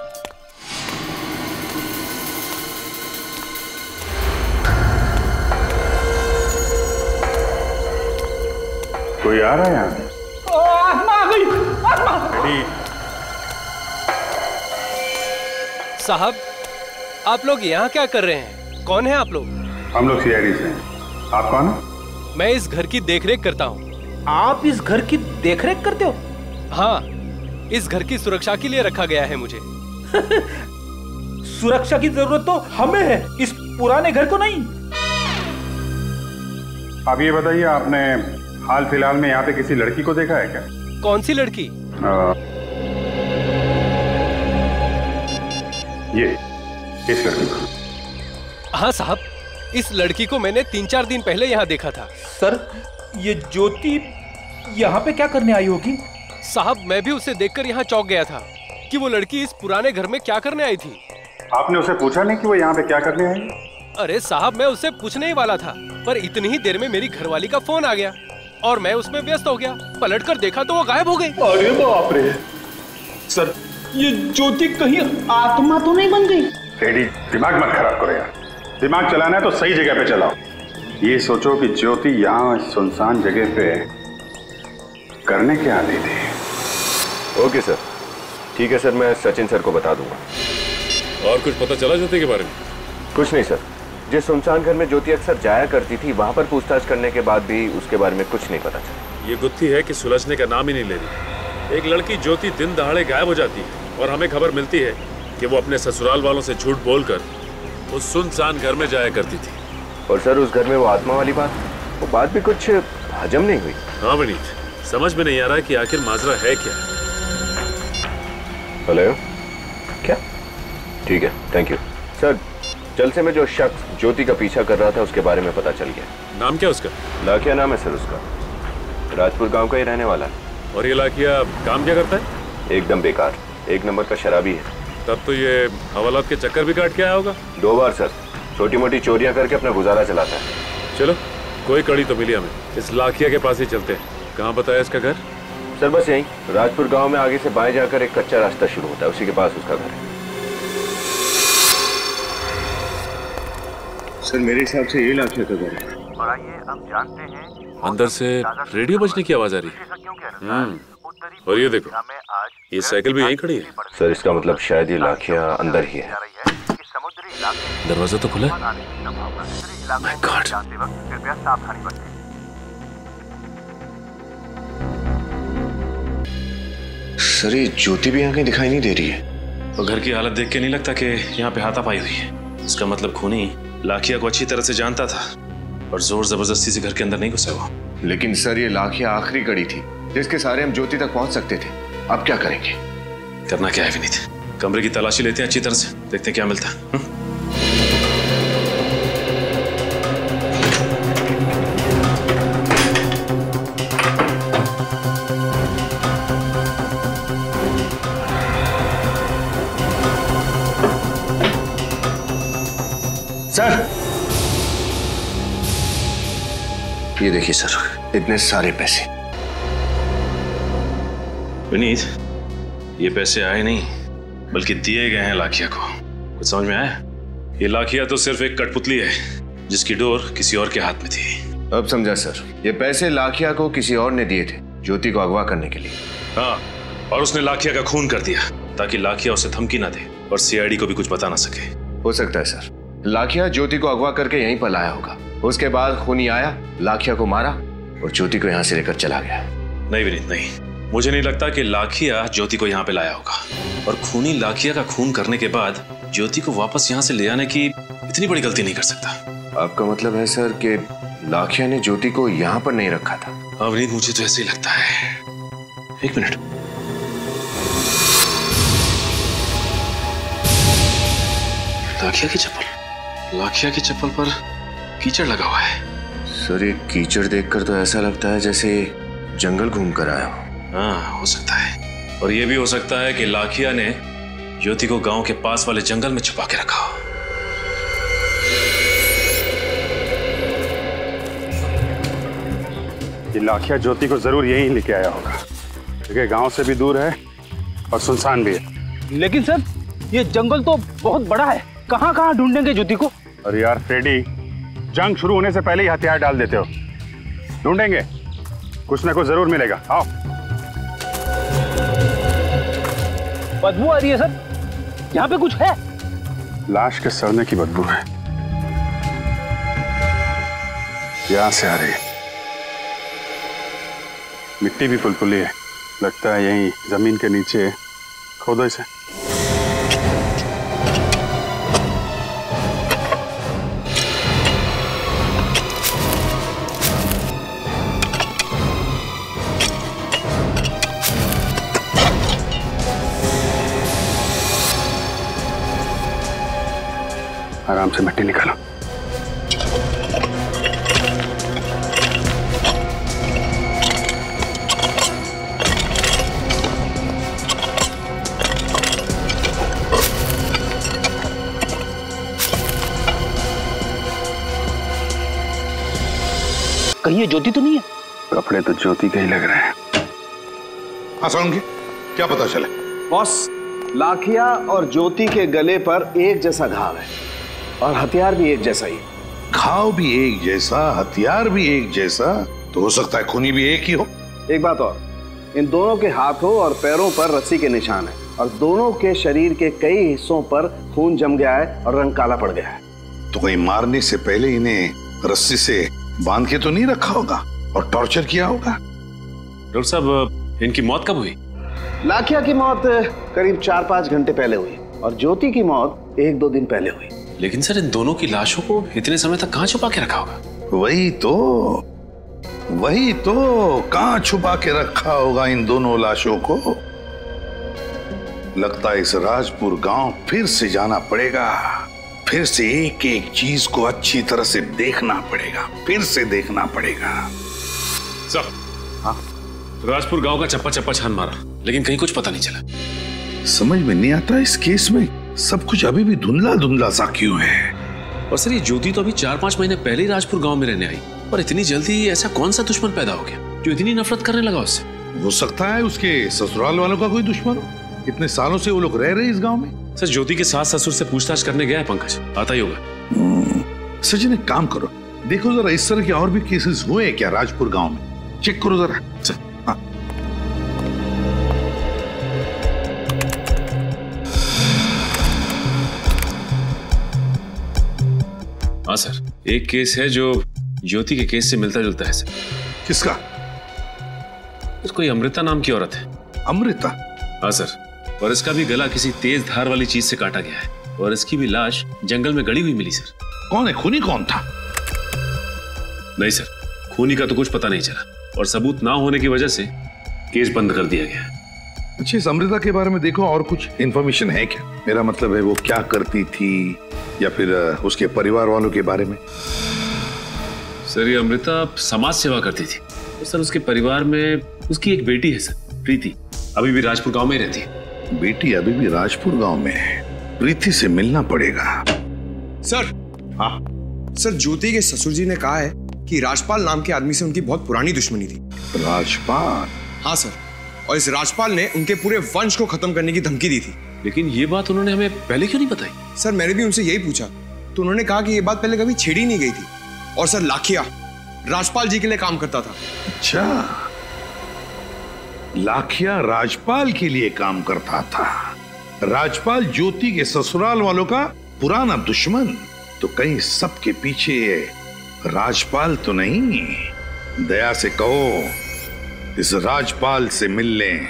कोई आ रहा है यहाँ? आत्मा आ गई, आत्मा। रेडी। साहब, आप लोग यहाँ क्या कर रहे हैं? कौन है आप लोग? हम लोग सीआईडी से हैं। आप कौन हो? मैं इस घर की देखरेख करता हूँ। आप इस घर की देखरेख करते हो? हाँ, इस घर की सुरक्षा के लिए रखा गया है मुझे। सुरक्षा की जरूरत तो हमें है, इस पुराने घर को नहीं। आप ये बताइए, आपने हाल फिलहाल में यहाँ पे किसी लड़की को देखा है क्या? कौन सी लड़की? आ, ये इस लड़की को। हाँ साहब, इस लड़की को मैंने तीन चार दिन पहले यहाँ देखा था। सर, ये ज्योति यहाँ पे क्या करने आई होगी? साहब, मैं भी उसे देखकर यहाँ चौंक गया था कि वो लड़की इस पुराने घर में क्या करने आई थी। आपने उसे पूछा नहीं कि वो यहाँ पे क्या करने आई? अरे साहब, मैं उससे पूछने ही वाला था, पर इतनी ही देर में मेरी घरवाली का फोन आ गया और मैं उसमें व्यस्त हो गया। पलटकर देखा तो वो गायब हो गई। अरे बाप रे! सर, ये ज्योति कहीं आत्मा तो नहीं बन गई? रेडी, दिमाग मत खराब करो यार। दिमाग चलाना है तो सही जगह पे चलाओ। ये सोचो कि ज्योति यहाँ सुनसान जगह पे करने क्या आती थी। ओके सर, ठीक है सर, मैं सचिन सर को बता दूंगा। और कुछ पता चला ज्योति के बारे में? कुछ नहीं सर, जिस सुनसान घर में ज्योति अक्सर जाया करती थी वहां पर पूछताछ करने के बाद भी उसके बारे में कुछ नहीं पता चला। ये गुत्थी है कि सुलझने का नाम ही नहीं ले रही। एक लड़की ज्योति दिन दहाड़े गायब हो जाती है और हमें खबर मिलती है कि वो अपने ससुराल वालों से झूठ बोलकर उस सुनसान घर में जाया करती थी। और सर, उस घर में वो आत्मा वाली बात, वो बात भी कुछ हजम नहीं हुई। हाँ विनीत, समझ में नहीं आ रहा कि आखिर माजरा है क्या। हेलो, क्या? ठीक है, थैंक यू सर। जल से में जो शख्स ज्योति का पीछा कर रहा था उसके बारे में पता चल गया। नाम क्या उसका? लाखिया नाम है सर उसका, राजपुर गांव का ही रहने वाला है। और ये लाखिया काम क्या करता है? एकदम बेकार, एक नंबर का शराबी है। तब तो ये हवालात के चक्कर भी काट के आया होगा। दो बार सर, छोटी मोटी चोरियां करके अपना गुजारा चलाता है। चलो, कोई कड़ी तो मिली हमें, इस लाखिया के पास ही चलते हैं। कहाँ बताया इसका घर? सर बस यहीं, राजपुर गांव में आगे से बाएं जाकर एक कच्चा रास्ता शुरू होता है, उसी के पास उसका घर है। सर मेरे हिसाब से ये लाखिया का घर है। और आइए अब जानते हैं अंदर से रेडियो बजने की आवाज आ रही है। और ये देखो, ये साइकिल भी यहीं खड़ी है। सर इसका मतलब शायद ये लाखिया अंदर ही है। दरवाजा तो खुला है। My God. कृपया सावधानी बरतें। सर ये ज्योति भी यहाँ कहीं दिखाई नहीं दे रही है। और घर की हालत देख के नहीं लगता कि यहाँ पे हाथापाई हुई है। इसका मतलब खूनी लाखिया को अच्छी तरह से जानता था और जोर जबरदस्ती से घर के अंदर नहीं घुसा हुआ। लेकिन सर ये लाखिया आखिरी कड़ी थी जिसके सहारे हम ज्योति तक पहुंच सकते थे। अब क्या करेंगे? करना क्या है विनीत, कमरे की तलाशी लेते हैं अच्छी तरह से, देखते हैं क्या मिलता है। सर ये देखिए सर, इतने सारे पैसे। विनीत, ये पैसे आए नहीं बल्कि दिए गए हैं लाखिया को। कुछ समझ में आया? ये लाखिया तो सिर्फ एक कठपुतली है जिसकी डोर किसी और के हाथ में थी। अब समझा सर, ये पैसे लाखिया को किसी और ने दिए थे ज्योति को अगवा करने के लिए। हाँ, और उसने लाखिया का खून कर दिया ताकि लाखिया उसे धमकी ना दे और सीआईडी को भी कुछ बता ना सके। हो सकता है सर, लाखिया ज्योति को अगवा करके यहीं पर लाया होगा। उसके बाद खूनी आया, लाखिया को मारा और ज्योति को यहाँ से लेकर चला गया। नहीं विनीत नहीं, मुझे नहीं लगता कि लाखिया ज्योति को यहाँ पे लाया होगा। और खूनी लाखिया का खून करने के बाद ज्योति को वापस यहाँ से ले आने की इतनी बड़ी गलती नहीं कर सकता। आपका मतलब है सर कि लाखिया ने ज्योति को यहाँ पर नहीं रखा था? हाँ विनीत, मुझे तो ऐसे ही लगता है। एक मिनट। लाखिया की चप्पल, लाखिया की चप्पल पर कीचड़ लगा हुआ है। सर ये कीचड़ देखकर तो ऐसा लगता है जैसे जंगल घूम कर आया हो। हाँ हो सकता है, और ये भी हो सकता है कि लाखिया ने ज्योति को गांव के पास वाले जंगल में छुपा के रखा हो। ये लाखिया ज्योति को जरूर यहीं लेके आया होगा, क्योंकि गांव से भी दूर है और सुनसान भी है। लेकिन सर ये जंगल तो बहुत बड़ा है, कहाँ कहाँ ढूंढेंगे ज्योति को? अरे यार फ्रेडी, जंग शुरू होने से पहले ही हथियार डाल देते हो। ढूंढेंगे, कुछ ना कुछ जरूर मिलेगा। आओ। बदबू आ रही है सर, यहाँ पे कुछ है? लाश के सड़ने की बदबू है, यहां से आ रही है। मिट्टी भी फुलफुली है, लगता है यहीं जमीन के नीचे खोदो इसे। आराम से मिट्टी निकालो। कहीं ये ज्योति तो नहीं है? कपड़े तो ज्योति के ही लग रहे हैं। हाँ सोलंकी, क्या पता चले? बॉस, लाखिया और ज्योति के गले पर एक जैसा घाव है और हथियार भी एक जैसा ही। घाव भी एक जैसा, हथियार भी एक जैसा, तो हो सकता है खूनी भी एक ही हो। एक बात और, इन दोनों के हाथों और पैरों पर रस्सी के निशान है और दोनों के शरीर के कई हिस्सों पर खून जम गया है और रंग काला पड़ गया है। तो कहीं मारने से पहले इन्हें रस्सी से बांध के तो नहीं रखा होगा और टॉर्चर किया होगा? डॉक्टर साहब, इनकी मौत कब हुई? लाखिया की मौत करीब चार पांच घंटे पहले हुई और ज्योति की मौत एक दो दिन पहले हुई। लेकिन सर इन दोनों की लाशों को इतने समय तक कहाँ छुपा के रखा होगा? वही तो वही तो कहाँ छुपा के रखा होगा इन दोनों लाशों को? लगता है इस राजपुर गांव फिर से जाना पड़ेगा, फिर से एक एक चीज को अच्छी तरह से देखना पड़ेगा, फिर से देखना पड़ेगा। सर, हाँ? राजपुर गांव का चप्पा चप्पा छान मारा, लेकिन कहीं कुछ पता नहीं चला। समझ में नहीं आता इस केस में सब कुछ अभी भी धुंधला धुंधला सा क्यों है? और सर ये ज्योति तो अभी चार पांच महीने पहले ही राजपुर गांव में रहने आई, और इतनी जल्दी ऐसा कौन सा दुश्मन पैदा हो गया जो इतनी नफरत करने लगा उससे? हो सकता है उसके ससुराल वालों का कोई दुश्मन हो। इतने सालों से वो लोग रह रहे इस गांव में। सर ज्योति के सास ससुर से पूछताछ करने गया है पंकज, आता ही होगा। सचिन एक काम करो, देखो जरा इस तरह के और भी केसेस हुए क्या राजपुर गांव में, चेक करो जरा। हाँ। हाँ सर, एक केस है जो ज्योति के केस से मिलता जुलता है सर। किसका? कोई अमृता नाम की औरत है। अमृता? हाँ सर, और इसका भी गला किसी तेज धार वाली चीज से काटा गया है और इसकी भी लाश जंगल में गड़ी हुई मिली सर। कौन है खूनी? कौन था? नहीं सर, खूनी का तो कुछ पता नहीं चला और सबूत ना होने की वजह से केस बंद कर दिया गया। अच्छा, इस अमृता के बारे में देखो और कुछ इंफॉर्मेशन है क्या? मेरा मतलब है वो क्या करती थी या फिर उसके परिवार वालों के बारे में? सर ये अमृता समाज सेवा करती थी और सर उसके परिवार में उसकी एक बेटी है सर, प्रीति, अभी भी राजपुर गांव में रहती है। बेटी अभी भी राजपुर गांव में है? प्रीति से मिलना पड़ेगा। सर। हाँ सर, ज्योति के ससुर जी ने कहा है कि राजपाल नाम के आदमी से उनकी बहुत पुरानी दुश्मनी थी। राजपाल? हाँ सर, और इस राजपाल ने उनके पूरे वंश को खत्म करने की धमकी दी थी। लेकिन ये बात उन्होंने हमें पहले क्यों नहीं बताई? सर मैंने भी उनसे यही पूछा तो उन्होंने कहा कि ये बात पहले कभी छेड़ी नहीं गई थी। और सर लाखिया राजपाल जी के लिए काम करता था। अच्छा, लाखिया राजपाल के लिए काम करता था। राजपाल ज्योति के ससुराल वालों का पुराना दुश्मन, तो कहीं सबके पीछे राजपाल तो नहीं? दया से कहो इस राजपाल से मिल लें।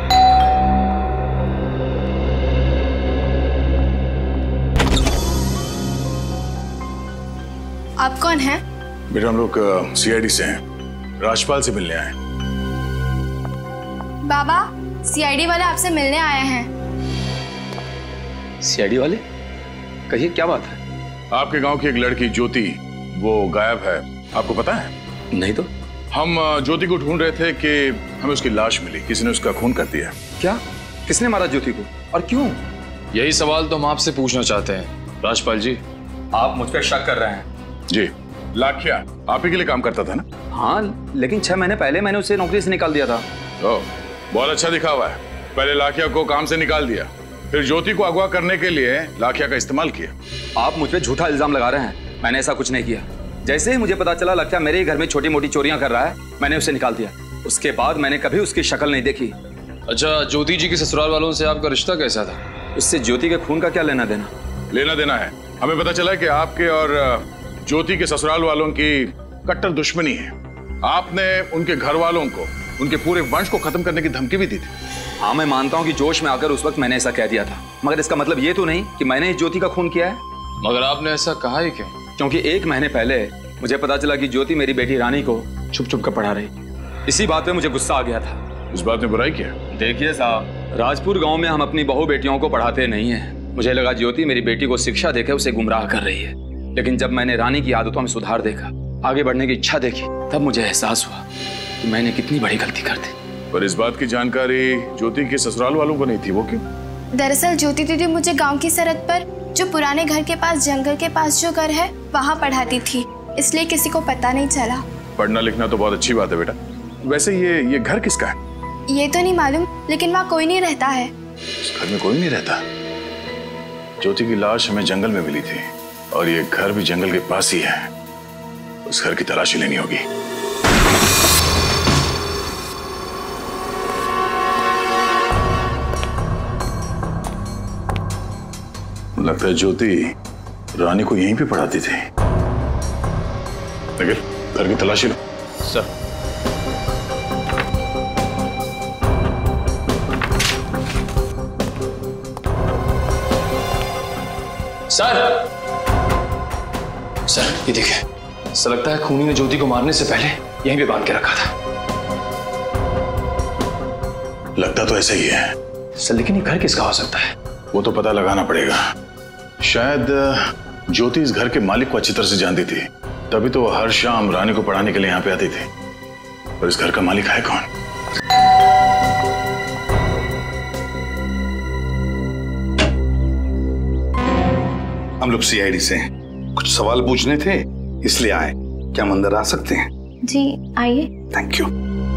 आप कौन हैं? बेटा हम लोग सीआईडी से हैं, राजपाल से मिलने आए। बाबा, सीआईडी वाले आपसे मिलने आए हैं। सीआईडी वाले कहिए क्या बात है? आपके गांव की एक लड़की ज्योति वो गायब है, आपको पता है? नहीं तो। हम ज्योति को ढूंढ रहे थे कि हमें उसकी लाश मिली, किसी ने उसका खून कर दिया। क्या? किसने मारा ज्योति को और क्यों? यही सवाल तो हम आपसे पूछना चाहते हैं राजपाल जी। आप मुझ पर शक कर रहे हैं? जी। लाखिया आप ही के लिए काम करता था ना? हाँ, लेकिन छह महीने पहले मैंने उसे नौकरी से निकाल दिया था। ओ, बहुत अच्छा दिखा हुआ है। पहले लाखिया को काम से निकाल दिया, फिर ज्योति को अगवा करने के लिए लाखिया का इस्तेमाल किया। आप मुझ पे झूठा इल्जाम लगा रहे हैं। मैंने ऐसा कुछ नहीं किया। जैसे ही मुझे पता चला लाखिया मेरे ही घर में छोटी मोटी चोरियां कर रहा है, मैंने उसे निकाल दिया। उसके बाद मैंने कभी उसकी शक्ल नहीं देखी। अच्छा, ज्योति जी के ससुराल वालों से आपका रिश्ता कैसा था? उससे ज्योति के खून का क्या लेना देना? लेना देना है। हमें पता चला कि आपके और ज्योति के ससुराल वालों की कट्टर दुश्मनी है। आपने उनके घर वालों को, उनके पूरे वंश को खत्म करने की धमकी भी दी थी। हाँ, मैं मानता हूँ कि जोश में आकर उस वक्त मैंने ऐसा कह दिया था, मगर इसका मतलब ये तो नहीं कि मैंने ज्योति का खून किया है। मगर आपने ऐसा कहा ही क्यों? क्योंकि एक महीने पहले मुझे पता चला कि ज्योति मेरी बेटी रानी को छुप छुप कर पढ़ा रही। इसी बात पे मुझे गुस्सा आ गया था। इस बात में बुराई क्या? देखिए साहब, राजपुर गांव में हम अपनी बहू बेटियों को पढ़ाते नहीं हैं। मुझे लगा ज्योति मेरी बेटी को शिक्षा देकर उसे गुमराह कर रही है, लेकिन जब मैंने रानी की आदतों में सुधार देखा, आगे बढ़ने की इच्छा देखी, तब मुझे एहसास हुआ कि मैंने कितनी बड़ी गलती कर दी। पर इस बात की जानकारी ज्योति के ससुराल वालों को नहीं थी, वो क्यों? दरअसल ज्योति दीदी मुझे गांव की सरहद पर जो पुराने घर के पास, जंगल के पास जो घर है, वहाँ पढ़ाती थी, इसलिए किसी को पता नहीं चला। पढ़ना लिखना तो बहुत अच्छी बात है बेटा। वैसे ये ये घर किसका है? ये तो नहीं मालूम, लेकिन वहाँ कोई नहीं रहता है। इस घर में कोई नहीं रहता? ज्योति की लाश हमें जंगल में मिली थी और ये घर भी जंगल के पास ही है। उस घर की तलाशी लेनी होगी। लगता है ज्योति रानी को यहीं पे पढ़ाती थी। निखिल, घर की तलाशी लो। सर। सर, सर ये देखिए, सर लगता है खूनी ने ज्योति को मारने से पहले यहीं पे बांध के रखा था। लगता तो ऐसा ही है सर, लेकिन ये घर किसका हो सकता है? वो तो पता लगाना पड़ेगा। शायद ज्योति इस घर के मालिक को अच्छी तरह से जानती थी, तभी तो वो हर शाम रानी को पढ़ाने के लिए यहाँ पे आती थी। और इस घर का मालिक है कौन? हम लोग सीआईडी से हैं, कुछ सवाल पूछने थे इसलिए आए। क्या हम अंदर आ सकते हैं? जी आइए। Thank you.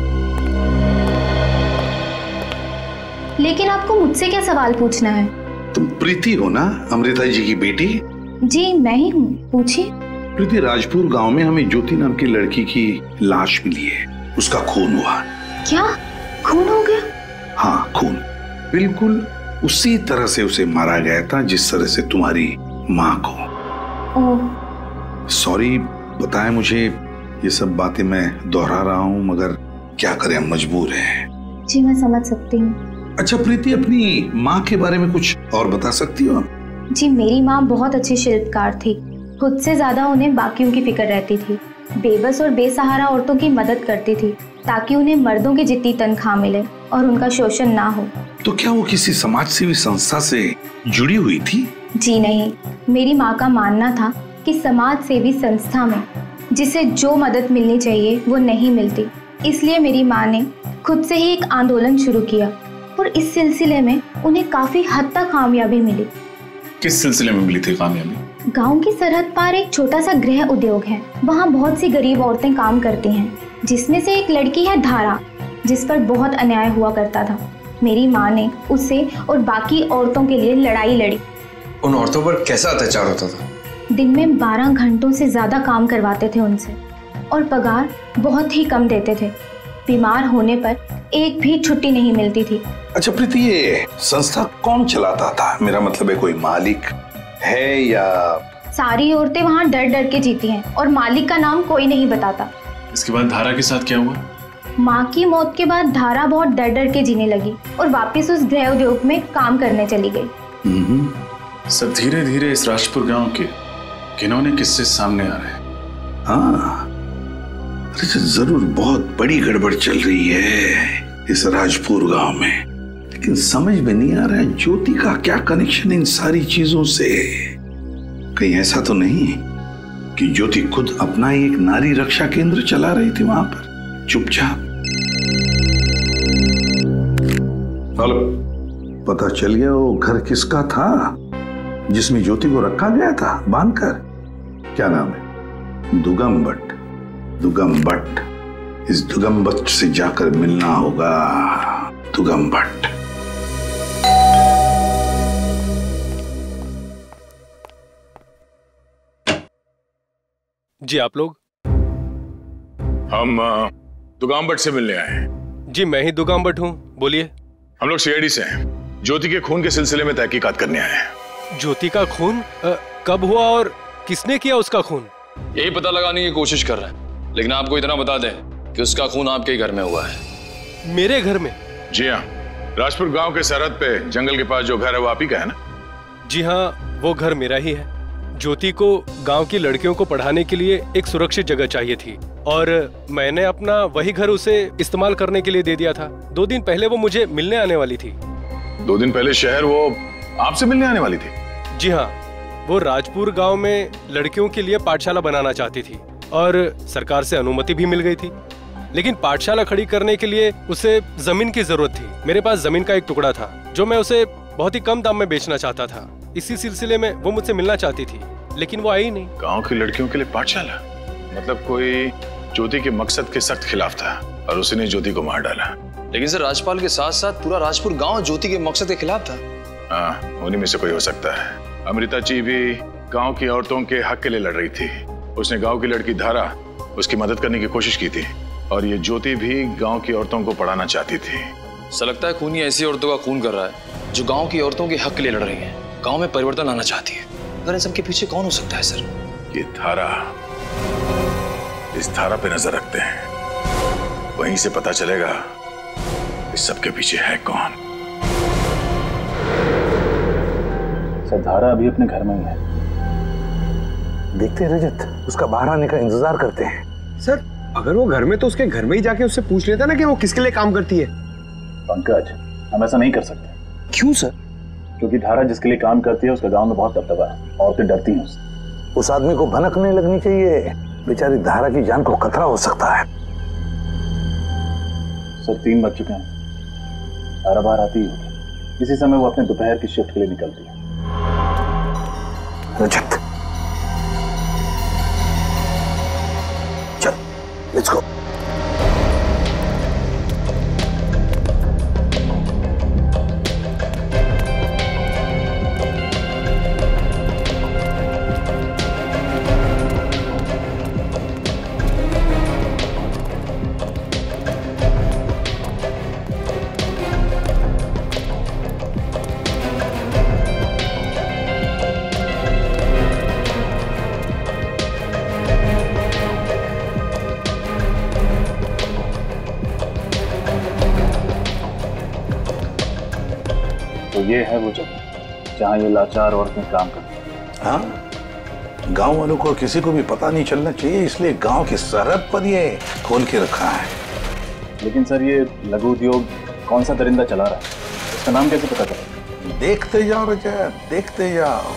लेकिन आपको मुझसे क्या सवाल पूछना है? तुम प्रीति हो ना, अमृता जी की बेटी? जी मैं ही हूँ, पूछिए। प्रीति, राजपुर गांव में हमें ज्योति नाम की लड़की की लाश मिली है, उसका खून हुआ। क्या खून हो गया? हाँ खून, बिल्कुल उसी तरह से उसे मारा गया था जिस तरह से तुम्हारी माँ को। ओह सॉरी, बताएं मुझे, ये सब बातें मैं दोहरा रहा हूँ, मगर क्या करें, हम मजबूर हैं। जी मैं समझ सकती हूँ। अच्छा प्रीति, अपनी माँ के बारे में कुछ और बता सकती हो? जी मेरी माँ बहुत अच्छी शिल्पकार थी, खुद से ज्यादा उन्हें बाकियों की फिक्र रहती थी। बेबस और बेसहारा औरतों की मदद करती थी ताकि उन्हें मर्दों की जितनी तनख्वाह मिले और उनका शोषण ना हो। तो क्या वो किसी समाज सेवी संस्था से जुड़ी हुई थी? जी नहीं, मेरी माँ का मानना था कि समाज सेवी संस्था में जिसे जो मदद मिलनी चाहिए वो नहीं मिलती, इसलिए मेरी माँ ने खुद से ही एक आंदोलन शुरू किया और इस सिलसिले में उन्हें काफी हद तक कामयाबी मिली। किस सिलसिले में मिली थी कामयाबी? गांव की सरहद पार एक छोटा सा गृह उद्योग है, वहाँ बहुत सी गरीब औरतें काम करती हैं, जिसमें से एक लड़की है धारा, जिस पर बहुत अन्याय हुआ करता था। मेरी माँ ने उससे और बाकी औरतों के लिए लड़ाई लड़ी। उन औरतों पर कैसा अत्याचार होता था? दिन में बारह घंटों से ज्यादा काम करवाते थे उनसे और पगार बहुत ही कम देते थे। बीमार होने पर एक भी छुट्टी नहीं मिलती थी। अच्छा प्रीति, ये संस्था कौन चलाता था? मेरा मतलब है कोई मालिक है या? सारी औरतें वहाँ डर डर के जीती हैं और मालिक का नाम कोई नहीं बताता। इसके बाद धारा के साथ क्या हुआ? माँ की मौत के बाद धारा बहुत डर डर के जीने लगी और वापस उस गृह उद्योग में काम करने चली गई। सब धीरे धीरे इस राजपुर गांव के किन्होंने किस्से सामने आ रहे हैं। हाँ, अरे जरूर बहुत बड़ी गड़बड़ चल रही है इस राजपुर गांव में, लेकिन समझ में नहीं आ रहा है ज्योति का क्या कनेक्शन इन सारी चीजों से। कहीं ऐसा तो नहीं कि ज्योति खुद अपना ही एक नारी रक्षा केंद्र चला रही थी वहां पर चुपचाप? हेलो, पता चल गया वो घर किसका था जिसमें ज्योति को रखा गया था बांधकर? क्या नाम है? दुगम भट्ट। दुगम भट्ट। इस दुगम भट्ट से जाकर मिलना होगा। दुगम भट्ट। जी आप लोग? हम दुगाम भट्ट से मिलने आए हैं। जी मैं ही दुगाम भट्ट हूँ, बोलिए। हम लोग सीआईडी से हैं। ज्योति के खून के सिलसिले में तहकीकात करने आए हैं। ज्योति का खून? आ, कब हुआ और किसने किया उसका खून? यही पता लगाने की कोशिश कर रहे हैं, लेकिन आपको इतना बता दें कि उसका खून आपके ही घर में हुआ है। मेरे घर में? जी हाँ, राजपुर गांव के सरहद पे जंगल के पास जो घर है वो आप ही का है ना? जी हाँ, वो घर मेरा ही है। ज्योति को गांव की लड़कियों को पढ़ाने के लिए एक सुरक्षित जगह चाहिए थी और मैंने अपना वही घर उसे इस्तेमाल करने के लिए दे दिया था। दो दिन पहले वो मुझे मिलने आने वाली थी। दो दिन पहले शहर वो आपसे मिलने आने वाली थी? जी हाँ, वो राजपुर गांव में लड़कियों के लिए पाठशाला बनाना चाहती थी और सरकार से अनुमति भी मिल गई थी, लेकिन पाठशाला खड़ी करने के लिए उसे जमीन की जरूरत थी। मेरे पास जमीन का एक टुकड़ा था जो मैं उसे बहुत ही कम दाम में बेचना चाहता था। इसी सिलसिले में वो मुझसे मिलना चाहती थी, लेकिन वो आई नहीं। गांव की लड़कियों के लिए पाठशाला? मतलब कोई ज्योति के मकसद के सख्त खिलाफ था और उसने ज्योति को मार डाला। लेकिन सर, राजपाल के साथ साथ पूरा राजपुर गांव ज्योति के मकसद के खिलाफ था। हाँ, उन्हीं में से कोई हो सकता है। अमृता जी भी गांव की औरतों के हक के लिए लड़ रही थी। उसने गांव की लड़की धारा उसकी मदद करने की कोशिश की थी और ये ज्योति भी गांव की औरतों को पढ़ाना चाहती थी। ऐसा लगता है खूनी ऐसी औरतों का खून कर रहा है जो गांव की औरतों के हक के लिए लड़ रही हैं, गांव में परिवर्तन लाना चाहती है। अगर इन सबके पीछे कौन हो सकता है सर? ये धारा, इस धारा पे नजर रखते हैं, वहीं से पता चलेगा इस सबके पीछे है कौन। सर, धारा अभी अपने घर में ही है। देखते हैं रजत, उसका बाहर आने का इंतजार करते हैं। सर, अगर वो घर में तो उसके घर में ही जाके उससे पूछ लेता ना कि वो किसके लिए काम करती है। पंकज, हम ऐसा नहीं कर सकते। क्यों सर? क्योंकि धारा जिसके लिए काम करती है उसका गांव में बहुत दबदबा है, औरतें डरती हैं उससे। उस आदमी को भनक नहीं लगनी चाहिए, बेचारी धारा की जान को खतरा हो सकता है। सर, तीन बज चुके हैं, धारा बाहर आती ही होगी। इसी समय वो अपने दोपहर की शिफ्ट के लिए निकलती है। रजत, चल, लेट्स गो। तो ये है वो जगह जहाँ ये लाचार औरतें काम करती हैं। हाँ, गांव वालों को किसी को भी पता नहीं चलना चाहिए, इसलिए गांव की सरहद पर ये खोल के रखा है। लेकिन सर, ये लघु उद्योग कौन सा दरिंदा चला रहा है, इसका नाम कैसे पता चला? देखते जाओ रजत, देखते जाओ।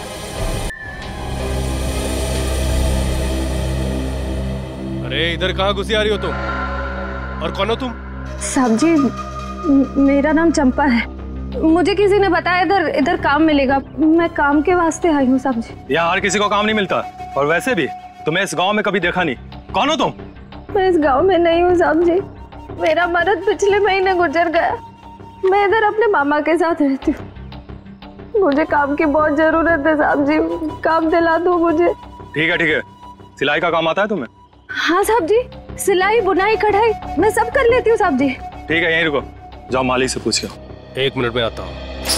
अरे इधर कहाँ घुसी आ रही हो तुम? और कौन हो तुम? साहब जी, मेरा नाम चंपा है। मुझे किसी ने बताया इधर इधर काम मिलेगा। मैं काम के वास्ते आई हूँ साहब जी। यहाँ हर किसी को काम नहीं मिलता, और वैसे भी तुम्हें इस गांव में कभी देखा नहीं। कौन हो तुम? मैं इस गांव में नहीं हूँ साहब जी। मेरा मर्द पिछले महीने गुजर गया। मैं इधर अपने मामा के साथ रहती हूँ। मुझे काम की बहुत जरूरत है साहब जी, काम दिला दो मुझे। ठीक है ठीक है, सिलाई का काम आता है तुम्हें? हाँ साहब जी, सिलाई बुनाई कढ़ाई मैं सब कर लेती हूँ साहब जी। ठीक है, यहीं रुको, जाओ माली से पूछो। एक मिनट में आता हूँ।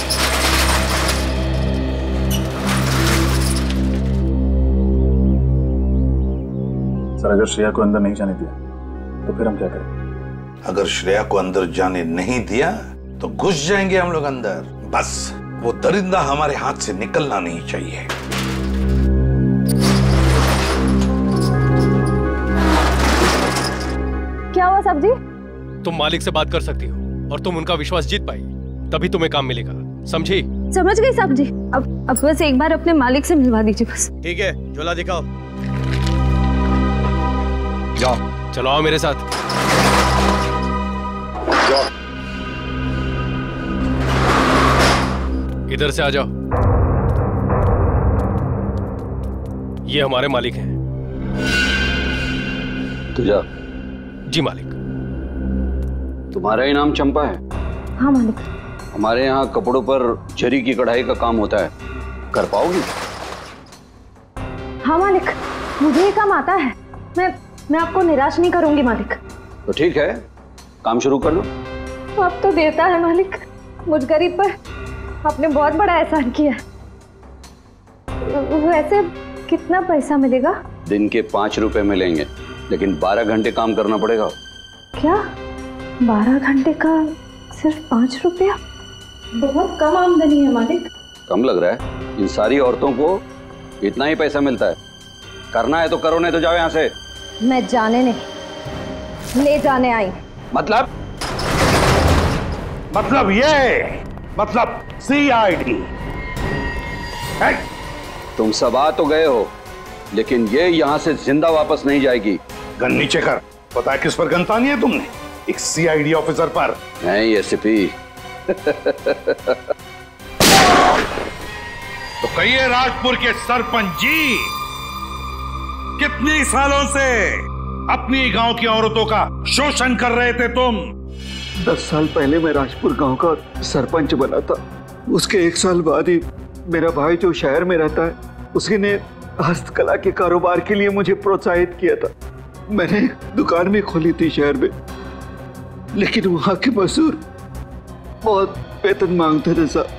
सर, अगर श्रेया को अंदर नहीं जाने दिया तो फिर हम क्या करें? अगर श्रेया को अंदर जाने नहीं दिया तो घुस जाएंगे हम लोग अंदर। बस वो दरिंदा हमारे हाथ से निकलना नहीं चाहिए। क्या हुआ साहब जी? तुम मालिक से बात कर सकती हो और तुम उनका विश्वास जीत पाई, तभी तुम्हें काम मिलेगा, समझी? समझ गई साहब जी। अब अब बस एक बार अपने मालिक से मिलवा दीजिए बस। ठीक है, झोला दिखाओ। जाओ। चलो आओ मेरे साथ। जाओ। इधर से आ जाओ। ये हमारे मालिक हैं। तुझा? जी मालिक। तुम्हारा ही नाम चंपा है? हाँ मालिक। हमारे यहाँ कपड़ों पर जरी की कढ़ाई का काम होता है, कर पाओगी? हाँ मालिक, मुझे ये काम आता है। मैं मैं आपको निराश नहीं करूंगी मालिक। तो ठीक है, काम शुरू कर दो। तो अब तो देता है मालिक, मुझ गरीब पर आपने बहुत बड़ा एहसान किया। वैसे कितना पैसा मिलेगा? दिन के पाँच रुपए मिलेंगे, लेकिन बारह घंटे काम करना पड़ेगा। क्या बारह घंटे का सिर्फ पाँच रुपया? बहुत कम आमदनी है मालिक। कम लग रहा है? इन सारी औरतों को इतना ही पैसा मिलता है। करना है तो करो, नहीं तो जाओ यहाँ से। मैं जाने नहीं, ले जाने आई। मतलब? मतलब ये मतलब सी आई डी। तुम सब आ तो गए हो, लेकिन ये यहाँ से जिंदा वापस नहीं जाएगी। गन नीचे कर। पता है किस पर गन तानी है तुमने? एक सी आई डी ऑफिसर पर। नहीं एसपी। तो कहिए राजपुर के सरपंच जी, कितने सालों से अपनी गांव की औरतों का शोषण कर रहे थे तुम? दस साल पहले मैं राजपुर गांव का सरपंच बना था। उसके एक साल बाद ही मेरा भाई जो शहर में रहता है, उसने हस्तकला के कारोबार के लिए मुझे प्रोत्साहित किया था। मैंने एक दुकान भी खोली थी शहर में, लेकिन वहां के मजदूर बहुत वेतन मांगते थे साहब,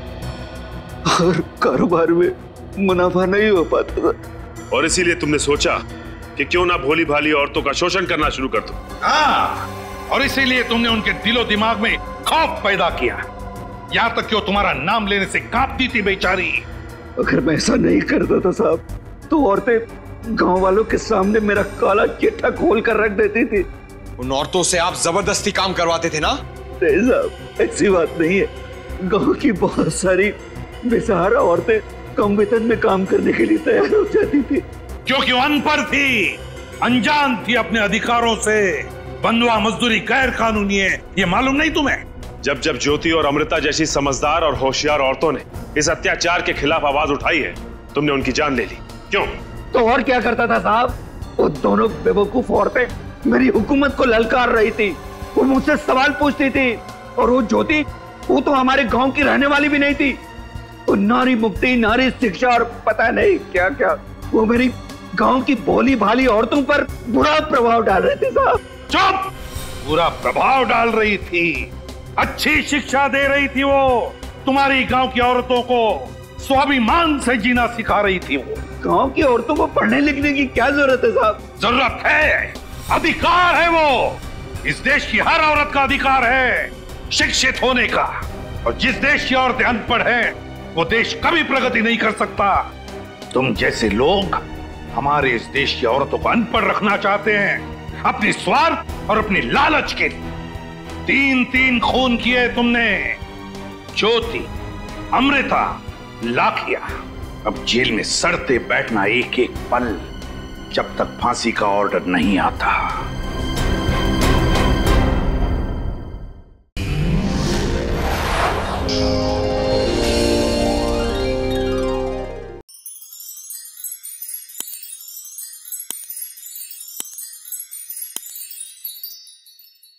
और कारोबार में मुनाफा नहीं हो पाता था। और इसीलिए तुमने सोचा कि क्यों ना भोली भाली औरतों का शोषण करना शुरू कर दो। हाँ, और इसीलिए तुमने उनके दिलो दिमाग में खौफ पैदा किया, यहाँ तक कि वो तुम्हारा नाम लेने से कांपती थी बेचारी। अगर मैं ऐसा नहीं करता था साहब, तो औरतें गांव वालों के सामने मेरा काला चिट्ठा खोल कर रख देती थी। उन औरतों से आप जबरदस्ती काम करवाते थे ना? नहीं साहब, ऐसी बात नहीं है। गांव की बहुत सारी बेसहारा औरतें कम वेतन में काम करने के लिए तैयार हो जाती थी, क्योंकि वो अनपढ़ थी, अनजान थी अपने अधिकारों से। बंधुआ मजदूरी गैर कानूनी है, ये मालूम नहीं तुम्हें? जब जब ज्योति और अमृता जैसी समझदार और होशियार औरतों ने इस अत्याचार के खिलाफ आवाज उठाई है, तुमने उनकी जान ले ली। क्यों? तो और क्या करता था साहब? वो दोनों बेवकूफ औरतें मेरी हुकूमत को ललकार रही थी, वो मुझसे सवाल पूछती थी। और वो ज्योति, वो तो हमारे गांव की रहने वाली भी नहीं थी। वो नारी मुक्ति, नारी शिक्षा और पता नहीं क्या क्या, वो मेरी गांव की भोली भाली औरतों पर बुरा प्रभाव डाल रहे थे साहब। चुप! बुरा प्रभाव डाल रही थी, अच्छी शिक्षा दे रही थी। वो तुम्हारी गांव की औरतों को स्वाभिमान से जीना सिखा रही थी। वो गांव की औरतों को पढ़ने लिखने की क्या जरूरत है साहब? जरूरत है, अधिकार है वो। इस देश की हर औरत का अधिकार है शिक्षित होने का। और जिस देश की औरतें अनपढ़ हैं, वो देश कभी प्रगति नहीं कर सकता। तुम जैसे लोग हमारे इस देश की औरतों को अनपढ़ रखना चाहते हैं, अपनी स्वार्थ और अपनी लालच के लिए। तीन तीन खून किए तुमने, ज्योति, अमृता, लाखिया। अब जेल में सड़ते बैठना एक एक पल, जब तक फांसी का ऑर्डर नहीं आता।